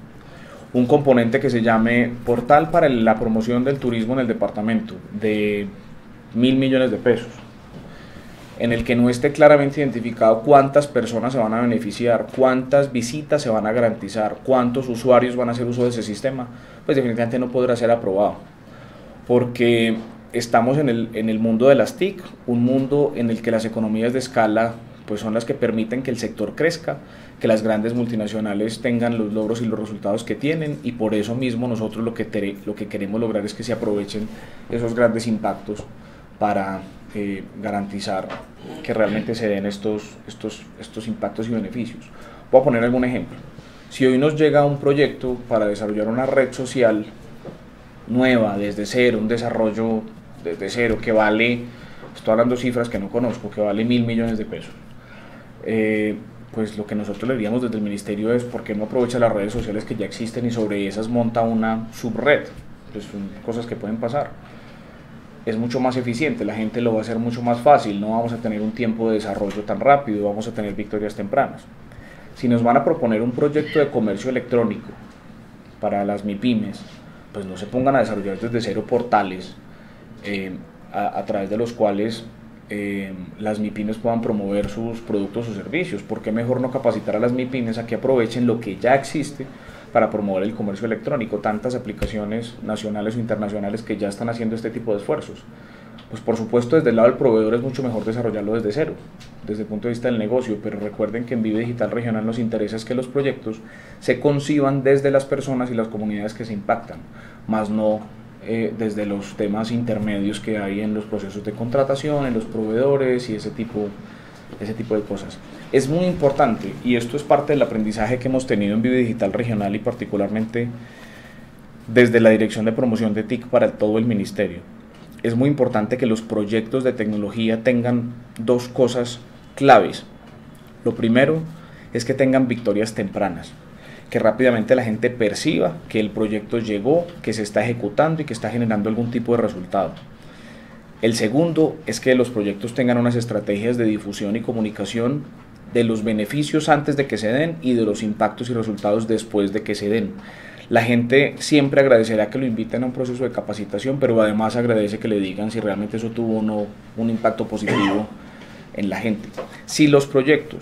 Un componente que se llame Portal para la promoción del turismo en el departamento, de mil millones de pesos, en el que no esté claramente identificado cuántas personas se van a beneficiar, cuántas visitas se van a garantizar, cuántos usuarios van a hacer uso de ese sistema, pues definitivamente no podrá ser aprobado, porque estamos en el, en el mundo de las T I C, un mundo en el que las economías de escala pues son las que permiten que el sector crezca, que las grandes multinacionales tengan los logros y los resultados que tienen, y por eso mismo nosotros lo que, te, lo que queremos lograr es que se aprovechen esos grandes impactos para eh, garantizar que realmente se den estos, estos, estos impactos y beneficios. Voy a poner algún ejemplo. Si hoy nos llega un proyecto para desarrollar una red social nueva, desde cero, un desarrollo desde cero que vale, estoy hablando cifras que no conozco, que vale mil millones de pesos, eh, pues lo que nosotros le diríamos desde el ministerio es: ¿por qué no aprovecha las redes sociales que ya existen y sobre esas monta una subred? Pues son cosas que pueden pasar. Es mucho más eficiente, la gente lo va a hacer mucho más fácil, no vamos a tener un tiempo de desarrollo tan rápido, vamos a tener victorias tempranas. Si nos van a proponer un proyecto de comercio electrónico para las MIPYMES, pues no se pongan a desarrollar desde cero portales eh, a, a través de los cuales eh, las MIPYMES puedan promover sus productos o servicios. ¿Por qué mejor no capacitar a las MIPYMES a que aprovechen lo que ya existe para promover el comercio electrónico? Tantas aplicaciones nacionales o internacionales que ya están haciendo este tipo de esfuerzos. Pues por supuesto desde el lado del proveedor es mucho mejor desarrollarlo desde cero, desde el punto de vista del negocio, pero recuerden que en Vive Digital Regional nos interesa es que los proyectos se conciban desde las personas y las comunidades que se impactan, más no eh, desde los temas intermedios que hay en los procesos de contratación, en los proveedores y ese tipo, ese tipo de cosas. Es muy importante, y esto es parte del aprendizaje que hemos tenido en Vive Digital Regional y particularmente desde la Dirección de Promoción de T I C para todo el Ministerio. Es muy importante que los proyectos de tecnología tengan dos cosas claves. Lo primero es que tengan victorias tempranas, que rápidamente la gente perciba que el proyecto llegó, que se está ejecutando y que está generando algún tipo de resultado. El segundo es que los proyectos tengan unas estrategias de difusión y comunicación de los beneficios antes de que se den y de los impactos y resultados después de que se den. La gente siempre agradecerá que lo inviten a un proceso de capacitación, pero además agradece que le digan si realmente eso tuvo o no un impacto positivo en la gente. Si los proyectos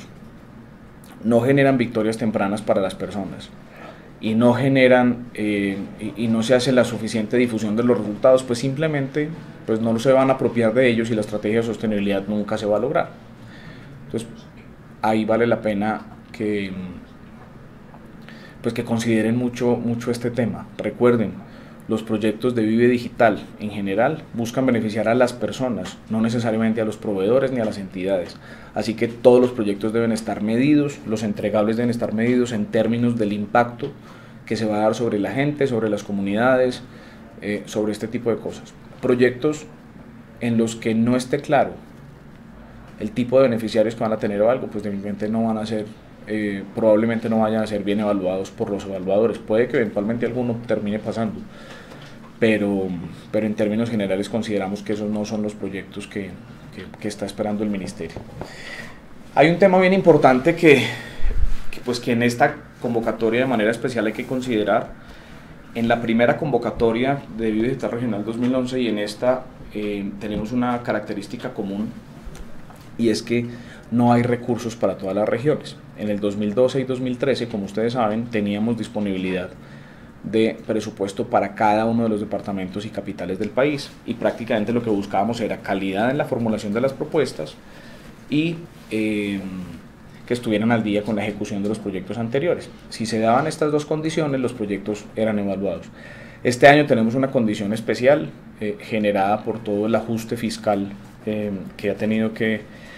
no generan victorias tempranas para las personas y no generan eh, y, y no se hace la suficiente difusión de los resultados, pues simplemente pues no se van a apropiar de ellos y la estrategia de sostenibilidad nunca se va a lograr. Entonces ahí vale la pena que pues que consideren mucho, mucho este tema. Recuerden, los proyectos de Vive Digital en general buscan beneficiar a las personas, no necesariamente a los proveedores ni a las entidades. Así que todos los proyectos deben estar medidos, los entregables deben estar medidos en términos del impacto que se va a dar sobre la gente, sobre las comunidades, eh, sobre este tipo de cosas. Proyectos en los que no esté claro el tipo de beneficiarios que van a tener o algo, pues definitivamente no van a ser Eh, probablemente no vayan a ser bien evaluados por los evaluadores. Puede que eventualmente alguno termine pasando, pero, pero en términos generales consideramos que esos no son los proyectos que, que, que está esperando el ministerio. Hay un tema bien importante que, que, pues que en esta convocatoria de manera especial hay que considerar. En la primera convocatoria de Vive Digital Regional dos mil once y en esta eh, tenemos una característica común, y es que no hay recursos para todas las regiones. En el dos mil doce y dos mil trece, como ustedes saben, teníamos disponibilidad de presupuesto para cada uno de los departamentos y capitales del país, y prácticamente lo que buscábamos era calidad en la formulación de las propuestas y eh, que estuvieran al día con la ejecución de los proyectos anteriores. Si se daban estas dos condiciones, los proyectos eran evaluados. Este año tenemos una condición especial eh, generada por todo el ajuste fiscal eh, que ha tenido que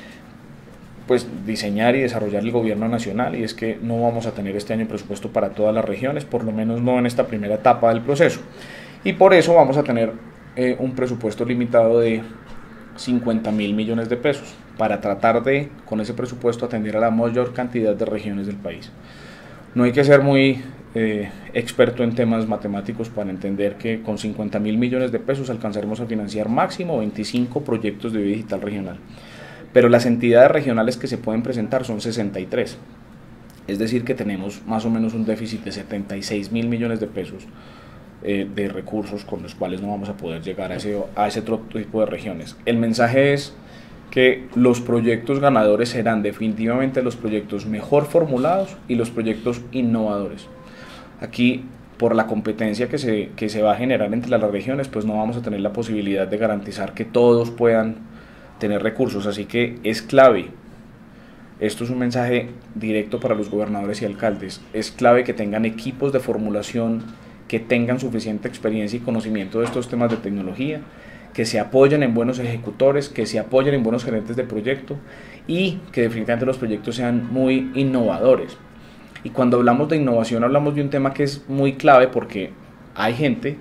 pues, diseñar y desarrollar el gobierno nacional, y es que no vamos a tener este año presupuesto para todas las regiones, por lo menos no en esta primera etapa del proceso, y por eso vamos a tener eh, un presupuesto limitado de cincuenta mil millones de pesos para tratar de, con ese presupuesto, atender a la mayor cantidad de regiones del país. No hay que ser muy eh, experto en temas matemáticos para entender que con cincuenta mil millones de pesos alcanzaremos a financiar máximo veinticinco proyectos de vida digital regional. Pero las entidades regionales que se pueden presentar son sesenta y tres. Es decir, que tenemos más o menos un déficit de setenta y seis mil millones de pesos eh, de recursos con los cuales no vamos a poder llegar a ese, a ese otro tipo de regiones. El mensaje es que los proyectos ganadores serán definitivamente los proyectos mejor formulados y los proyectos innovadores. Aquí, por la competencia que se, que se va a generar entre las regiones, pues no vamos a tener la posibilidad de garantizar que todos puedan tener recursos, así que es clave, esto es un mensaje directo para los gobernadores y alcaldes, es clave que tengan equipos de formulación, que tengan suficiente experiencia y conocimiento de estos temas de tecnología, que se apoyen en buenos ejecutores, que se apoyen en buenos gerentes de proyecto y que definitivamente los proyectos sean muy innovadores. Y cuando hablamos de innovación hablamos de un tema que es muy clave, porque hay gente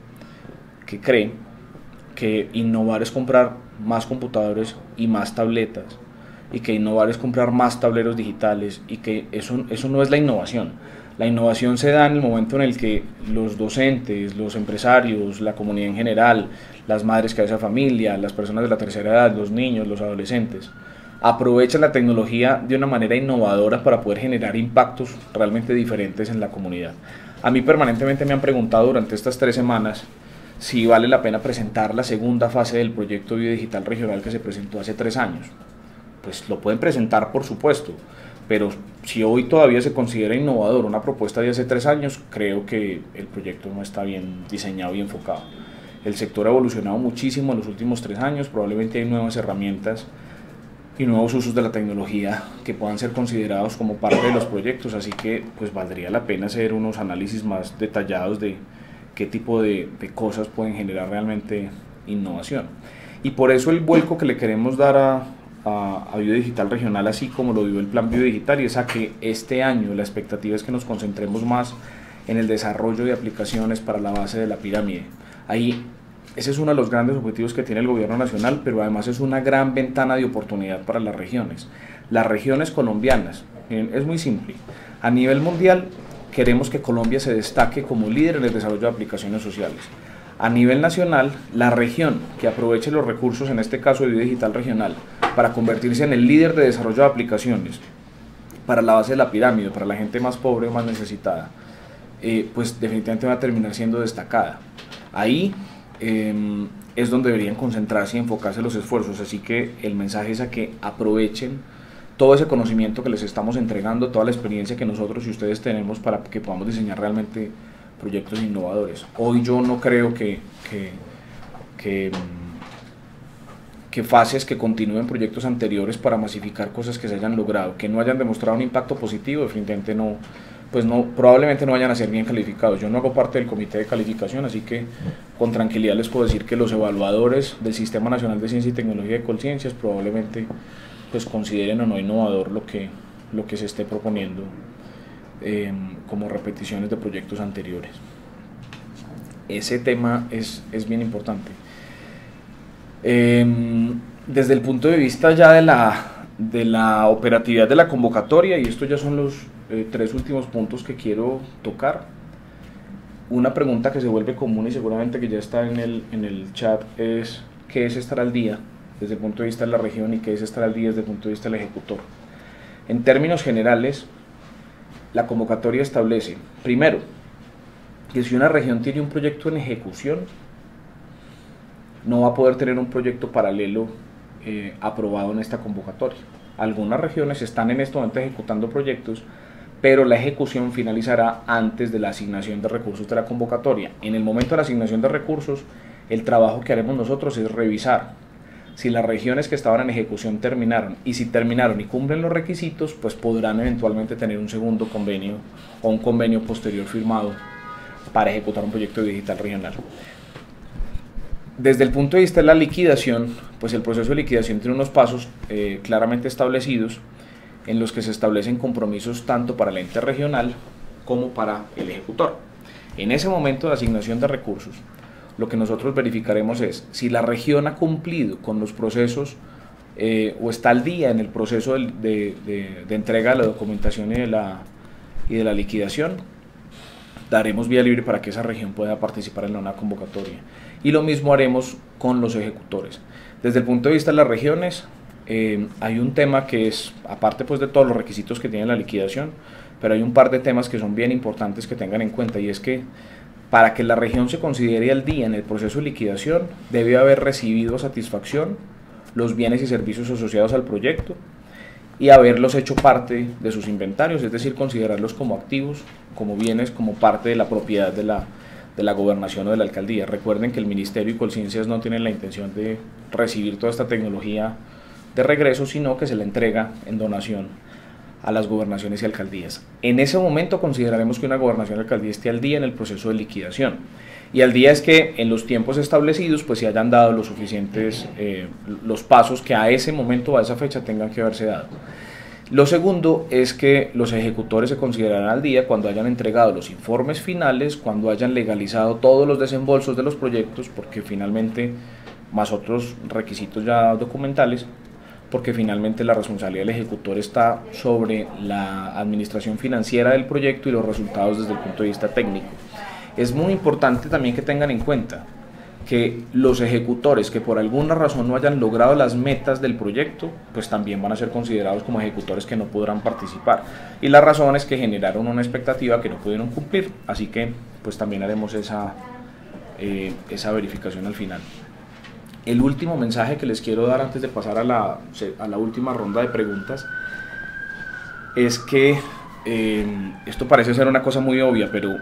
que cree que innovar es comprar más computadores y más tabletas, y que innovar es comprar más tableros digitales, y que eso, eso no es la innovación. La innovación se da en el momento en el que los docentes, los empresarios, la comunidad en general, las madres cabeza de familia, las personas de la tercera edad, los niños, los adolescentes, aprovechan la tecnología de una manera innovadora para poder generar impactos realmente diferentes en la comunidad. A mí permanentemente me han preguntado durante estas tres semanas si vale la pena presentar la segunda fase del proyecto Vida Digital Regional que se presentó hace tres años. Pues lo pueden presentar, por supuesto, pero si hoy todavía se considera innovador una propuesta de hace tres años, creo que el proyecto no está bien diseñado y enfocado. El sector ha evolucionado muchísimo en los últimos tres años, probablemente hay nuevas herramientas y nuevos usos de la tecnología que puedan ser considerados como parte de los proyectos, así que pues valdría la pena hacer unos análisis más detallados de qué tipo de, de cosas pueden generar realmente innovación. Y por eso el vuelco que le queremos dar a a, a Biodigital Regional, así como lo dio el Plan Biodigital, y es a que este año la expectativa es que nos concentremos más en el desarrollo de aplicaciones para la base de la pirámide. Ahí, ese es uno de los grandes objetivos que tiene el gobierno nacional, pero además es una gran ventana de oportunidad para las regiones. Las regiones colombianas, es muy simple, a nivel mundial queremos que Colombia se destaque como líder en el desarrollo de aplicaciones sociales. A nivel nacional, la región que aproveche los recursos, en este caso de Biodigital Regional, para convertirse en el líder de desarrollo de aplicaciones para la base de la pirámide, para la gente más pobre o más necesitada, eh, pues definitivamente va a terminar siendo destacada. Ahí eh, es donde deberían concentrarse y enfocarse los esfuerzos, así que el mensaje es a que aprovechen todo ese conocimiento que les estamos entregando, toda la experiencia que nosotros y ustedes tenemos para que podamos diseñar realmente proyectos innovadores. Hoy yo no creo que, que, que, que fases que continúen proyectos anteriores para masificar cosas que se hayan logrado, que no hayan demostrado un impacto positivo, definitivamente no, pues no, probablemente no vayan a ser bien calificados. Yo no hago parte del comité de calificación, así que con tranquilidad les puedo decir que los evaluadores del Sistema Nacional de Ciencia y Tecnología de Colciencias probablemente pues consideren o no innovador lo que, lo que se esté proponiendo Eh, como repeticiones de proyectos anteriores. Ese tema es, es bien importante. Eh, desde el punto de vista ya de la, de la operatividad de la convocatoria, y estos ya son los eh, tres últimos puntos que quiero tocar, una pregunta que se vuelve común y seguramente que ya está en el, en el chat es ¿qué es estar al día desde el punto de vista de la región y qué es estar al día desde el punto de vista del ejecutor? En términos generales, la convocatoria establece, primero, que si una región tiene un proyecto en ejecución, no va a poder tener un proyecto paralelo eh, aprobado en esta convocatoria. algunas regiones están en este momento ejecutando proyectos, pero la ejecución finalizará antes de la asignación de recursos de la convocatoria. En el momento de la asignación de recursos, el trabajo que haremos nosotros es revisar si las regiones que estaban en ejecución terminaron, y si terminaron y cumplen los requisitos, pues podrán eventualmente tener un segundo convenio o un convenio posterior firmado para ejecutar un proyecto digital regional. Desde el punto de vista de la liquidación, pues el proceso de liquidación tiene unos pasos eh, claramente establecidos, en los que se establecen compromisos tanto para el ente regional como para el ejecutor. En ese momento de asignación de recursos, lo que nosotros verificaremos es si la región ha cumplido con los procesos eh, o está al día en el proceso de, de, de, de entrega de la documentación y de la, y de la liquidación. Daremos vía libre para que esa región pueda participar en la nueva convocatoria. Y lo mismo haremos con los ejecutores. Desde el punto de vista de las regiones, eh, hay un tema que es, aparte pues de todos los requisitos que tiene la liquidación, pero hay un par de temas que son bien importantes que tengan en cuenta, y es que para que la región se considere al día en el proceso de liquidación, debe haber recibido a satisfacción los bienes y servicios asociados al proyecto y haberlos hecho parte de sus inventarios, es decir, considerarlos como activos, como bienes, como parte de la propiedad de la, de la gobernación o de la alcaldía. Recuerden que el Ministerio y Colciencias no tienen la intención de recibir toda esta tecnología de regreso, sino que se la entrega en donación a las gobernaciones y alcaldías. En ese momento consideraremos que una gobernación y alcaldía esté al día en el proceso de liquidación. Y al día es que en los tiempos establecidos pues se hayan dado los suficientes, eh, los pasos que a ese momento, a esa fecha tengan que haberse dado. Lo segundo es que los ejecutores se considerarán al día cuando hayan entregado los informes finales, cuando hayan legalizado todos los desembolsos de los proyectos, porque finalmente, más otros requisitos ya documentales, porque finalmente la responsabilidad del ejecutor está sobre la administración financiera del proyecto y los resultados desde el punto de vista técnico. Es muy importante también que tengan en cuenta que los ejecutores que por alguna razón no hayan logrado las metas del proyecto, pues también van a ser considerados como ejecutores que no podrán participar. Y la razón es que generaron una expectativa que no pudieron cumplir, así que pues también haremos esa, eh, esa verificación al final. El último mensaje que les quiero dar antes de pasar a la, a la última ronda de preguntas es que eh, esto parece ser una cosa muy obvia, pero,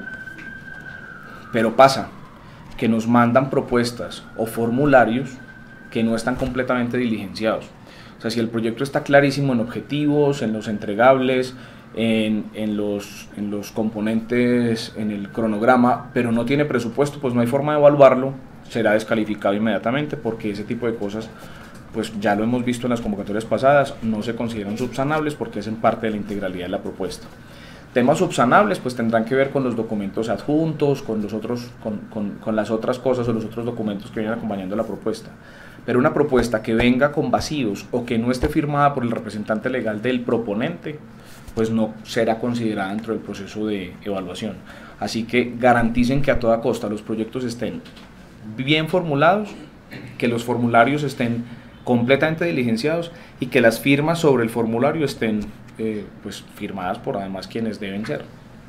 pero pasa, que nos mandan propuestas o formularios que no están completamente diligenciados. O sea, si el proyecto está clarísimo en objetivos, en los entregables, en, en, los, en los componentes, en el cronograma, pero no tiene presupuesto, pues no hay forma de evaluarlo, será descalificado inmediatamente, porque ese tipo de cosas, pues ya lo hemos visto en las convocatorias pasadas, no se consideran subsanables porque hacen parte de la integralidad de la propuesta. Temas subsanables pues tendrán que ver con los documentos adjuntos, con, los otros, con, con, con las otras cosas o los otros documentos que vienen acompañando la propuesta. Pero una propuesta que venga con vacíos o que no esté firmada por el representante legal del proponente, pues no será considerada dentro del proceso de evaluación. Así que garanticen que a toda costa los proyectos estén bien formulados, que los formularios estén completamente diligenciados y que las firmas sobre el formulario estén eh, pues firmadas por además quienes deben ser.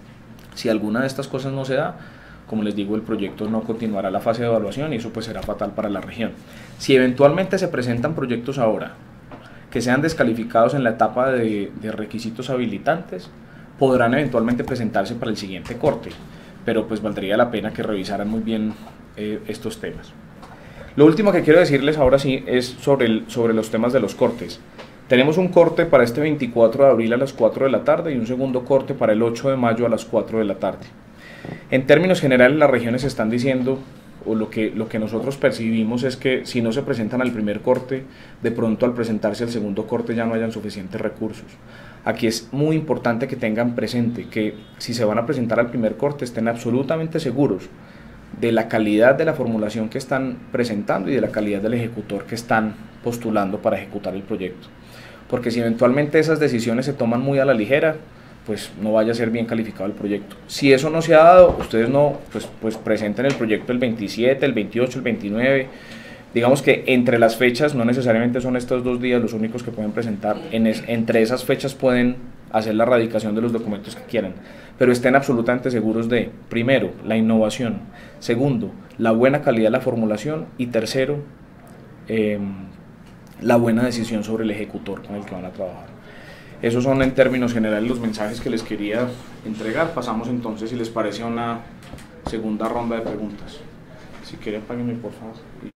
Si alguna de estas cosas no se da, como les digo, el proyecto no continuará la fase de evaluación y eso pues será fatal para la región. Si eventualmente se presentan proyectos ahora que sean descalificados en la etapa de, de requisitos habilitantes, podrán eventualmente presentarse para el siguiente corte, pero pues valdría la pena que revisaran muy bien eh, estos temas. Lo último que quiero decirles ahora sí es sobre, el, sobre los temas de los cortes. Tenemos un corte para este veinticuatro de abril a las cuatro de la tarde y un segundo corte para el ocho de mayo a las cuatro de la tarde. En términos generales, las regiones están diciendo, o lo que, lo que nosotros percibimos es que si no se presentan al primer corte, de pronto al presentarse al segundo corte ya no hayan suficientes recursos. Aquí es muy importante que tengan presente que si se van a presentar al primer corte estén absolutamente seguros de la calidad de la formulación que están presentando y de la calidad del ejecutor que están postulando para ejecutar el proyecto. Porque si eventualmente esas decisiones se toman muy a la ligera, pues no vaya a ser bien calificado el proyecto. Si eso no se ha dado, ustedes no, pues, pues presenten el proyecto el veintisiete, el veintiocho, el veintinueve. Digamos que entre las fechas, no necesariamente son estos dos días los únicos que pueden presentar, en es, entre esas fechas pueden hacer la radicación de los documentos que quieran, pero estén absolutamente seguros de, primero, la innovación, segundo, la buena calidad de la formulación y tercero, eh, la buena decisión sobre el ejecutor con el que van a trabajar. Esos son en términos generales los mensajes que les quería entregar. Pasamos entonces, si les parece, a una segunda ronda de preguntas. Si quieren, apáguenme por favor.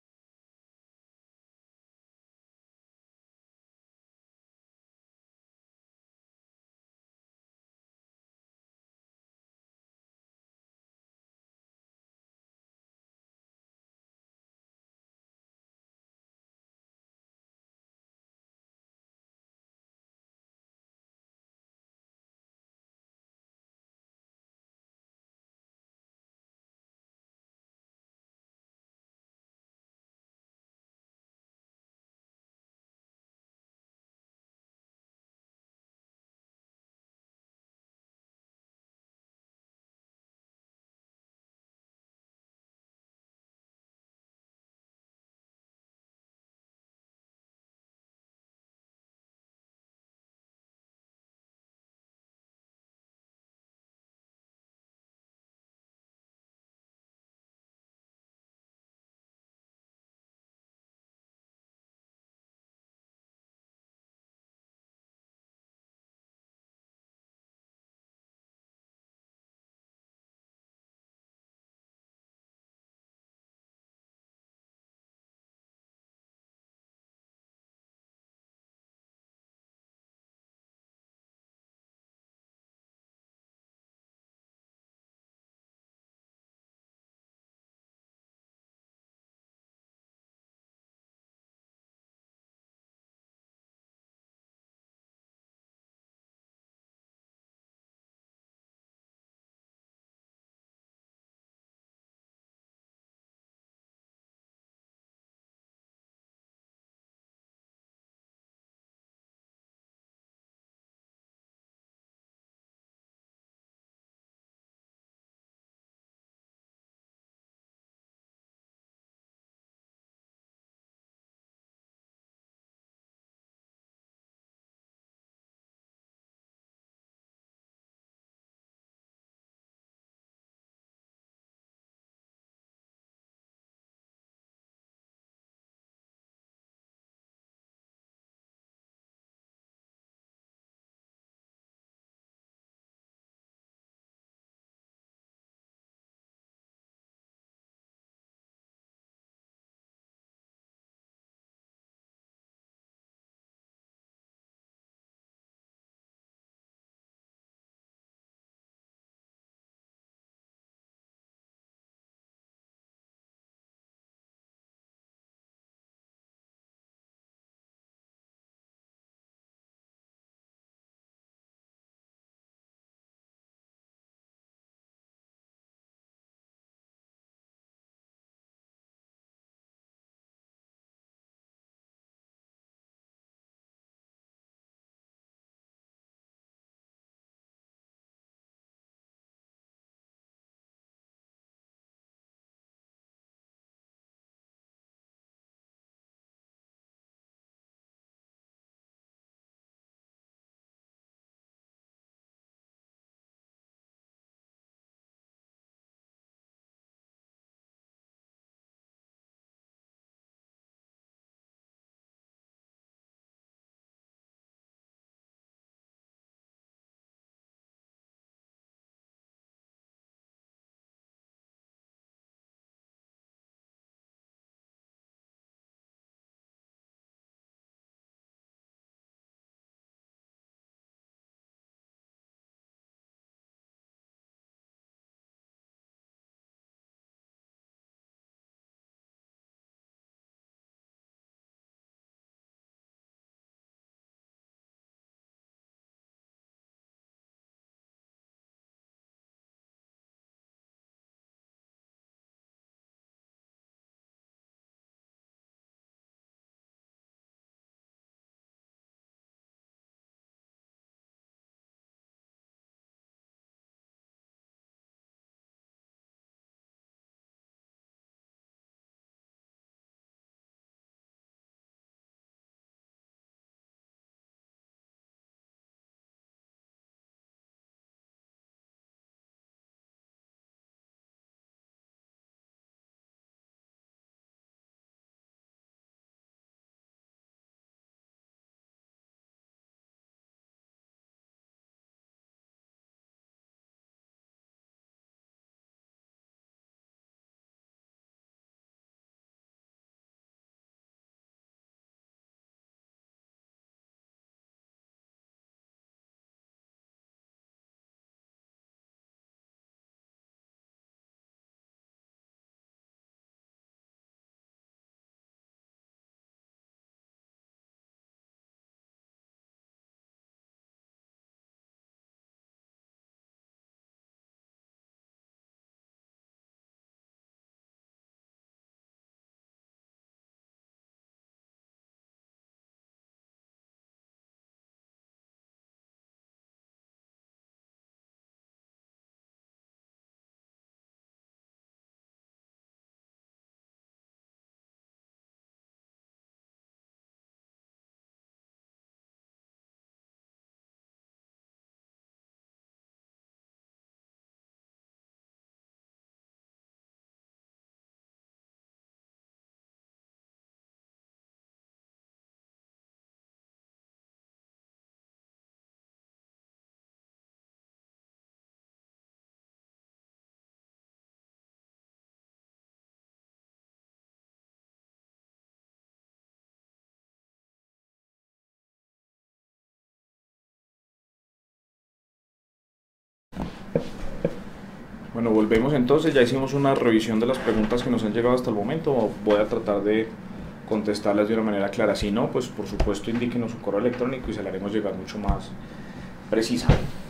Bueno, volvemos entonces, ya hicimos una revisión de las preguntas que nos han llegado hasta el momento, voy a tratar de contestarlas de una manera clara, si no, pues por supuesto indíquenos su correo electrónico y se la haremos llegar mucho más precisa.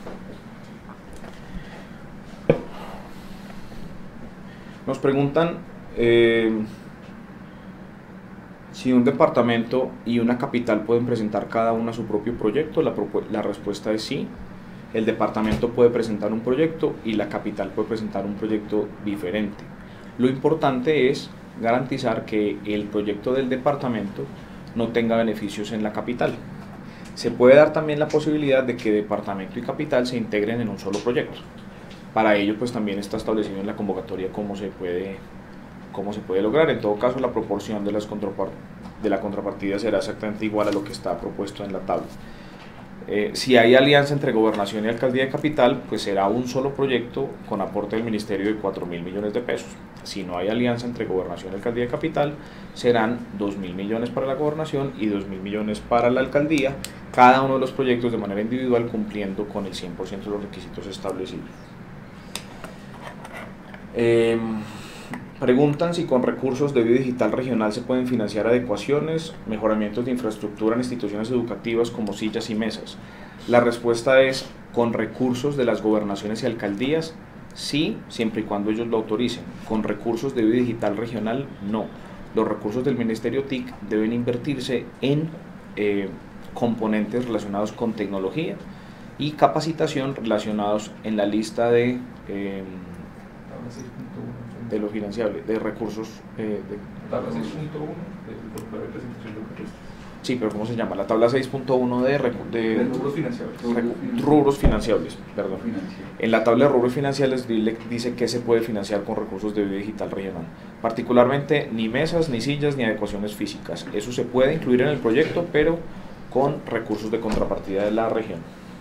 Nos preguntan eh, si un departamento y una capital pueden presentar cada una su propio proyecto. La, la respuesta es sí. El departamento puede presentar un proyecto y la capital puede presentar un proyecto diferente. Lo importante es garantizar que el proyecto del departamento no tenga beneficios en la capital. Se puede dar también la posibilidad de que departamento y capital se integren en un solo proyecto. Para ello, pues también está establecido en la convocatoria cómo se puede, cómo se puede lograr. En todo caso, la proporción de, las contrapart de la contrapartida será exactamente igual a lo que está propuesto en la tabla. Eh, si hay alianza entre Gobernación y Alcaldía de Capital, pues será un solo proyecto con aporte del Ministerio de cuatro mil millones de pesos. Si no hay alianza entre Gobernación y Alcaldía de Capital, serán dos mil millones para la Gobernación y dos mil millones para la Alcaldía, cada uno de los proyectos de manera individual cumpliendo con el cien por ciento de los requisitos establecidos. Eh, Preguntan si con recursos de Vive Digital Regional se pueden financiar adecuaciones, mejoramientos de infraestructura en instituciones educativas como sillas y mesas. La respuesta es con recursos de las gobernaciones y alcaldías, sí, siempre y cuando ellos lo autoricen. Con recursos de Vive Digital Regional, no. Los recursos del Ministerio T I C deben invertirse en eh, componentes relacionados con tecnología y capacitación relacionados en la lista de... Eh, de lo financiable, de recursos eh, de tabla seis punto uno del formulario de presentación de propuestas. Sí, pero ¿cómo se llama? La tabla seis punto uno de, de, de rubros financiables. Rubros financiables, perdón. En la tabla de rubros financiables dice que se puede financiar con recursos de Vive Digital Regional. Particularmente ni mesas, ni sillas, ni adecuaciones físicas. Eso se puede incluir en el proyecto, pero con recursos de contrapartida de la región.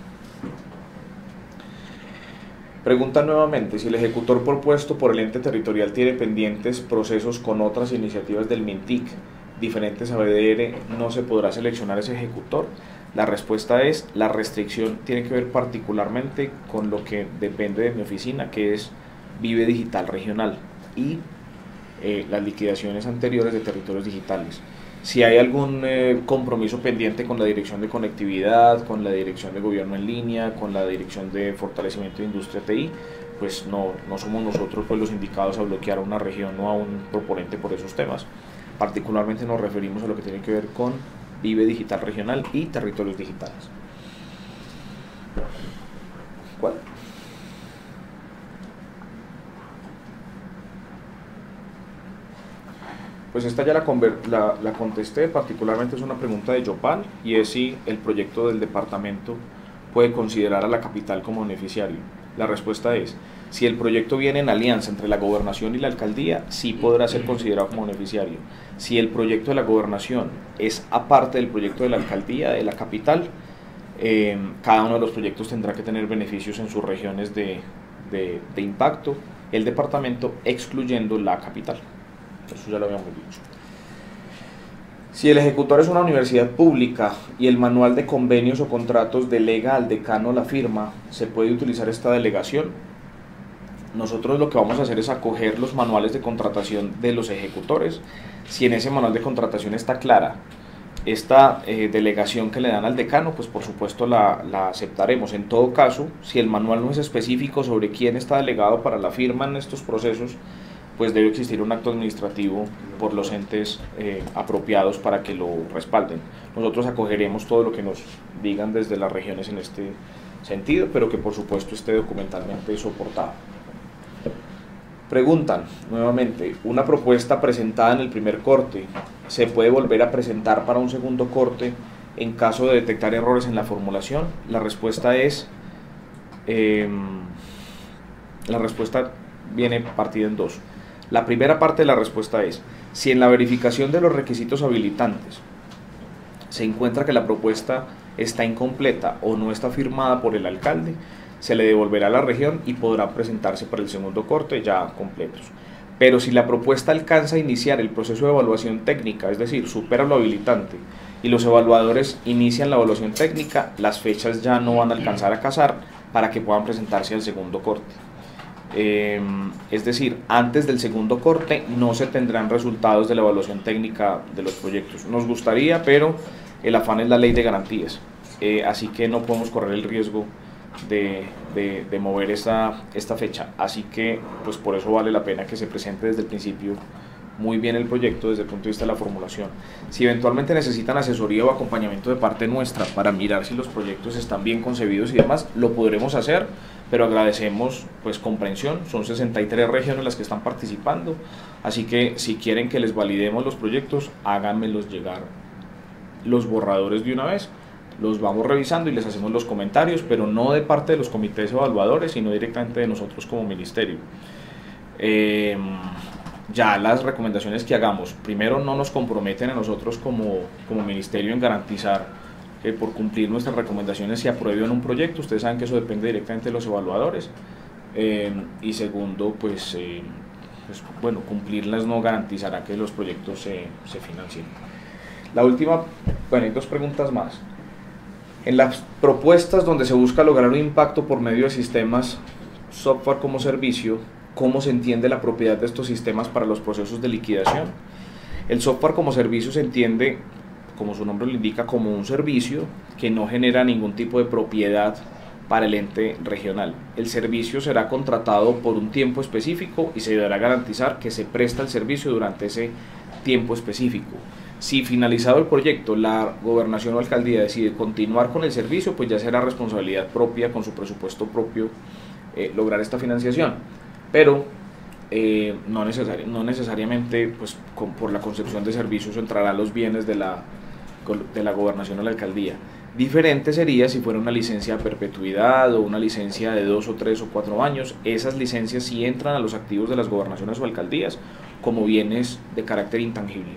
Pregunta nuevamente si el ejecutor propuesto por el ente territorial tiene pendientes procesos con otras iniciativas del MINTIC diferentes a B D R, ¿no se podrá seleccionar ese ejecutor? La respuesta es, la restricción tiene que ver particularmente con lo que depende de mi oficina, que es Vive Digital Regional y eh, las liquidaciones anteriores de territorios digitales. Si hay algún eh, compromiso pendiente con la Dirección de Conectividad, con la Dirección de Gobierno en Línea, con la Dirección de Fortalecimiento de Industria T I, pues no, no somos nosotros pues, los indicados a bloquear a una región o a un proponente por esos temas. Particularmente nos referimos a lo que tiene que ver con Vive Digital Regional y territorios digitales. ¿Cuál? Pues esta ya la, la, la contesté, particularmente es una pregunta de Yopal y es si el proyecto del departamento puede considerar a la capital como beneficiario. La respuesta es, si el proyecto viene en alianza entre la gobernación y la alcaldía, sí podrá ser considerado como beneficiario. Si el proyecto de la gobernación es aparte del proyecto de la alcaldía, de la capital, eh, cada uno de los proyectos tendrá que tener beneficios en sus regiones de, de, de impacto, el departamento excluyendo la capital. Eso ya lo habíamos dicho. Si el ejecutor es una universidad pública y el manual de convenios o contratos delega al decano la firma, ¿se puede utilizar esta delegación? Nosotros lo que vamos a hacer es acoger los manuales de contratación de los ejecutores. Si en ese manual de contratación está clara esta eh, delegación que le dan al decano, pues por supuesto la, la aceptaremos. En todo caso, si el manual no es específico sobre quién está delegado para la firma en estos procesos, pues debe existir un acto administrativo por los entes eh, apropiados para que lo respalden. Nosotros acogeremos todo lo que nos digan desde las regiones en este sentido, pero que por supuesto esté documentalmente soportado. Preguntan nuevamente, una propuesta presentada en el primer corte, ¿se puede volver a presentar para un segundo corte en caso de detectar errores en la formulación? La respuesta es, eh, la respuesta viene partida en dos. La primera parte de la respuesta es, si en la verificación de los requisitos habilitantes se encuentra que la propuesta está incompleta o no está firmada por el alcalde, se le devolverá a la región y podrá presentarse para el segundo corte ya completos. Pero si la propuesta alcanza a iniciar el proceso de evaluación técnica, es decir, supera lo habilitante, y los evaluadores inician la evaluación técnica, las fechas ya no van a alcanzar a casar para que puedan presentarse al segundo corte. Eh, es decir, antes del segundo corte no se tendrán resultados de la evaluación técnica de los proyectos. Nos gustaría, pero el afán es la ley de garantías, eh, así que no podemos correr el riesgo de, de, de mover esta, esta fecha, así que pues por eso vale la pena que se presente desde el principio muy bien el proyecto desde el punto de vista de la formulación. Si eventualmente necesitan asesoría o acompañamiento de parte nuestra para mirar si los proyectos están bien concebidos y demás, lo podremos hacer, pero agradecemos pues comprensión. Son sesenta y tres regiones las que están participando, así que si quieren que les validemos los proyectos, háganmelos llegar los borradores de una vez, los vamos revisando y les hacemos los comentarios, pero no de parte de los comités evaluadores, sino directamente de nosotros como ministerio. Eh, ya las recomendaciones que hagamos, primero no nos comprometen a nosotros como, como ministerio en garantizar que por cumplir nuestras recomendaciones se aprueben un proyecto. Ustedes saben que eso depende directamente de los evaluadores. Eh, y segundo, pues, eh, pues bueno, cumplirlas no garantizará que los proyectos se, se financien. La última, bueno, hay dos preguntas más. En las propuestas donde se busca lograr un impacto por medio de sistemas software como servicio, ¿cómo se entiende la propiedad de estos sistemas para los procesos de liquidación? El software como servicio se entiende, como su nombre lo indica, como un servicio que no genera ningún tipo de propiedad para el ente regional. El servicio será contratado por un tiempo específico y se deberá garantizar que se presta el servicio durante ese tiempo específico. Si finalizado el proyecto la gobernación o alcaldía decide continuar con el servicio, pues ya será responsabilidad propia, con su presupuesto propio, eh, lograr esta financiación. Pero eh, no, necesari no necesariamente pues, con, por la concepción de servicios entrarán los bienes de la, de la gobernación o la alcaldía. Diferente sería si fuera una licencia a perpetuidad o una licencia de dos o tres o cuatro años. Esas licencias sí entran a los activos de las gobernaciones o alcaldías como bienes de carácter intangible.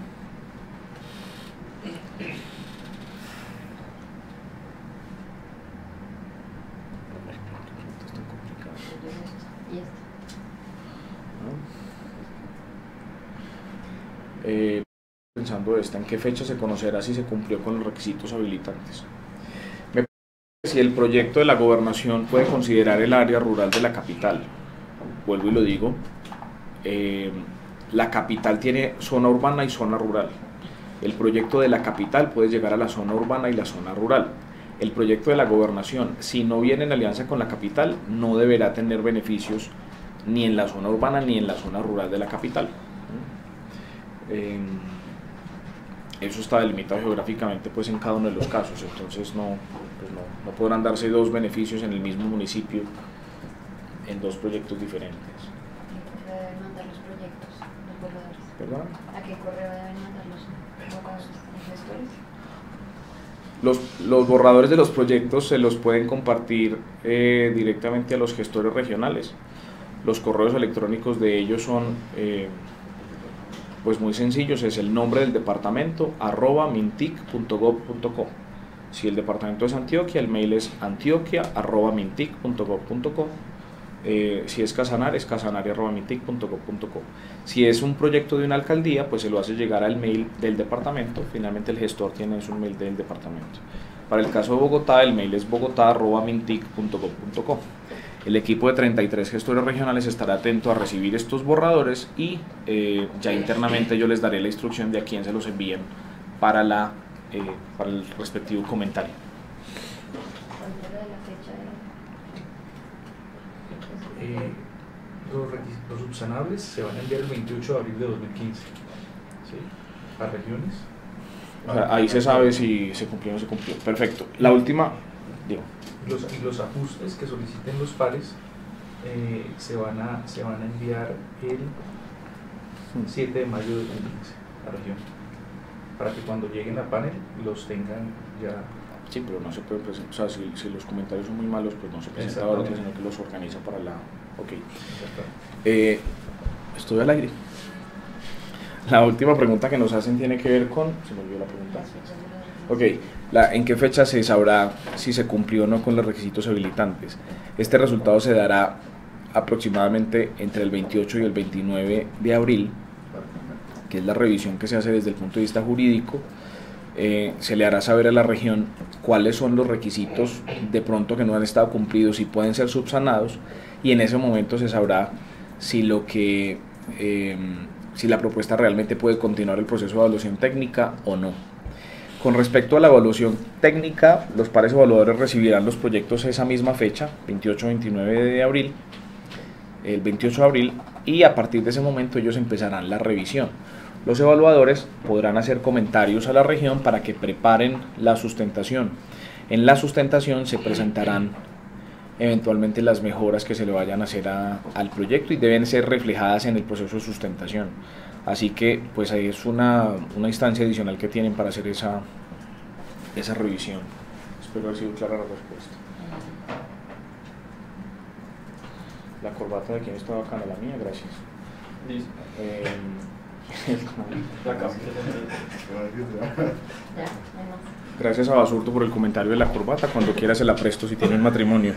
Eh, pensando esta, ¿en qué fecha se conocerá si se cumplió con los requisitos habilitantes? Me parece que si el proyecto de la gobernación puede considerar el área rural de la capital, vuelvo y lo digo, eh, la capital tiene zona urbana y zona rural. El proyecto de la capital puede llegar a la zona urbana y la zona rural. El proyecto de la gobernación, si no viene en alianza con la capital, no deberá tener beneficios ni en la zona urbana ni en la zona rural de la capital. Eh, eso está delimitado geográficamente pues en cada uno de los casos, entonces no, pues no, no podrán darse dos beneficios en el mismo municipio en dos proyectos diferentes. ¿A qué correo deben mandar los proyectos, los borradores? ¿Perdón? ¿A qué correo deben mandar los borradores, los gestores? Los, los borradores de los proyectos se los pueden compartir eh, directamente a los gestores regionales. Los correos electrónicos de ellos son eh, pues muy sencillos, es el nombre del departamento, arroba mintic punto gob punto co. Si el departamento es Antioquia, el mail es antioquia arroba mintic punto gob punto co. Eh, si es Casanare, es casanare arroba mintic punto gob punto co. Si es un proyecto de una alcaldía, pues se lo hace llegar al mail del departamento. Finalmente el gestor tiene un mail del departamento. Para el caso de Bogotá, el mail es bogotá arroba mintic punto gob punto co. El equipo de treinta y tres gestores regionales estará atento a recibir estos borradores y eh, ya internamente yo les daré la instrucción de a quién se los envíen para, la, eh, para el respectivo comentario. ¿Cuánto era la fecha de la... Eh, los, los subsanables se van a enviar el veintiocho de abril de dos mil quince, ¿sí? A regiones. O sea, ahí se sabe si se cumplió o no se cumplió. Perfecto. La última, digo. Los, y los ajustes que soliciten los pares eh, se, van a, se van a enviar el siete de mayo de dos mil quince a región, para que cuando lleguen a panel los tengan ya. Sí, pero no se puede presentar, o sea, si, si los comentarios son muy malos, pues no se presenta ahora, sino que los organiza para la... Ok. Eh, estoy al aire. La última pregunta que nos hacen tiene que ver con... Se me olvidó la pregunta. Ok, la, ¿en qué fecha se sabrá si se cumplió o no con los requisitos habilitantes? Este resultado se dará aproximadamente entre el veintiocho y el veintinueve de abril, que es la revisión que se hace desde el punto de vista jurídico. eh, se le hará saber a la región cuáles son los requisitos de pronto que no han estado cumplidos y pueden ser subsanados, y en ese momento se sabrá si lo que eh, si la propuesta realmente puede continuar el proceso de evaluación técnica o no. Con respecto a la evaluación técnica, los pares evaluadores recibirán los proyectos esa misma fecha, veintiocho a veintinueve de abril, el veintiocho de abril, y a partir de ese momento ellos empezarán la revisión. Los evaluadores podrán hacer comentarios a la región para que preparen la sustentación. En la sustentación se presentarán eventualmente las mejoras que se le vayan a hacer a, al proyecto y deben ser reflejadas en el proceso de sustentación. Así que pues ahí es una, una instancia adicional que tienen para hacer esa, esa revisión. Espero haber sido clara la respuesta. La corbata de quien está bacana, la mía, gracias. Listo. Eh, La camiseta. Gracias a Basurto por el comentario de la corbata, cuando quiera se la presto si tiene un matrimonio.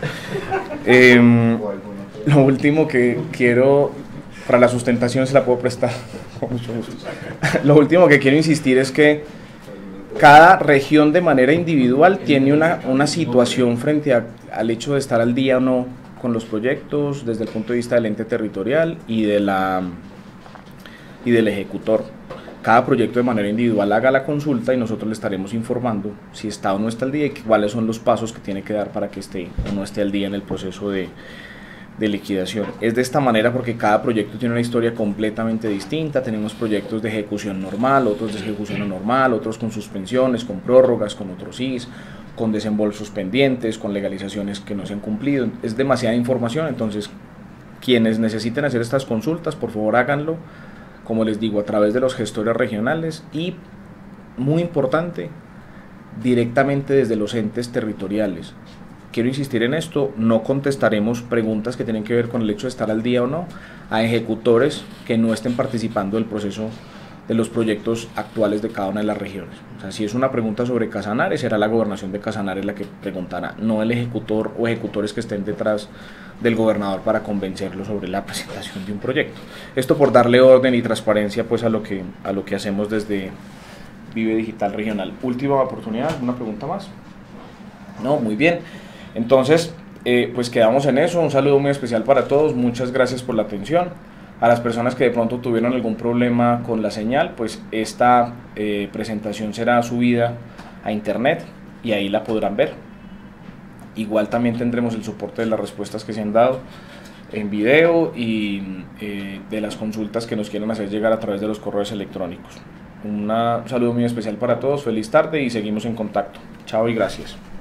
Eh, lo último que quiero, para la sustentación se la puedo prestar, con mucho gusto. Lo último que quiero insistir es que cada región de manera individual tiene una, una situación frente a, al hecho de estar al día o no con los proyectos desde el punto de vista del ente territorial y, de la, y del ejecutor. Cada proyecto de manera individual haga la consulta y nosotros le estaremos informando si está o no está al día y cuáles son los pasos que tiene que dar para que esté o no esté al día en el proceso de, de liquidación. Es de esta manera porque cada proyecto tiene una historia completamente distinta. Tenemos proyectos de ejecución normal, otros de ejecución anormal, otros con suspensiones, con prórrogas, con otros I S, con desembolsos pendientes, con legalizaciones que no se han cumplido. Es demasiada información, entonces quienes necesiten hacer estas consultas, por favor háganlo, como les digo, a través de los gestores regionales y, muy importante, directamente desde los entes territoriales. Quiero insistir en esto, no contestaremos preguntas que tienen que ver con el hecho de estar al día o no a ejecutores que no estén participando del proceso de los proyectos actuales de cada una de las regiones. O sea, si es una pregunta sobre Casanares, será la gobernación de Casanares la que preguntará, no el ejecutor o ejecutores que estén detrás del gobernador para convencerlo sobre la presentación de un proyecto. Esto por darle orden y transparencia pues a lo que, a lo que hacemos desde Vive Digital Regional. Última oportunidad, ¿alguna pregunta más? No, muy bien. Entonces, eh, pues quedamos en eso. Un saludo muy especial para todos, muchas gracias por la atención. A las personas que de pronto tuvieron algún problema con la señal, pues esta eh, presentación será subida a internet y ahí la podrán ver. Igual también tendremos el soporte de las respuestas que se han dado en video y eh, de las consultas que nos quieran hacer llegar a través de los correos electrónicos. Una, un saludo muy especial para todos, feliz tarde y seguimos en contacto. Chao y gracias.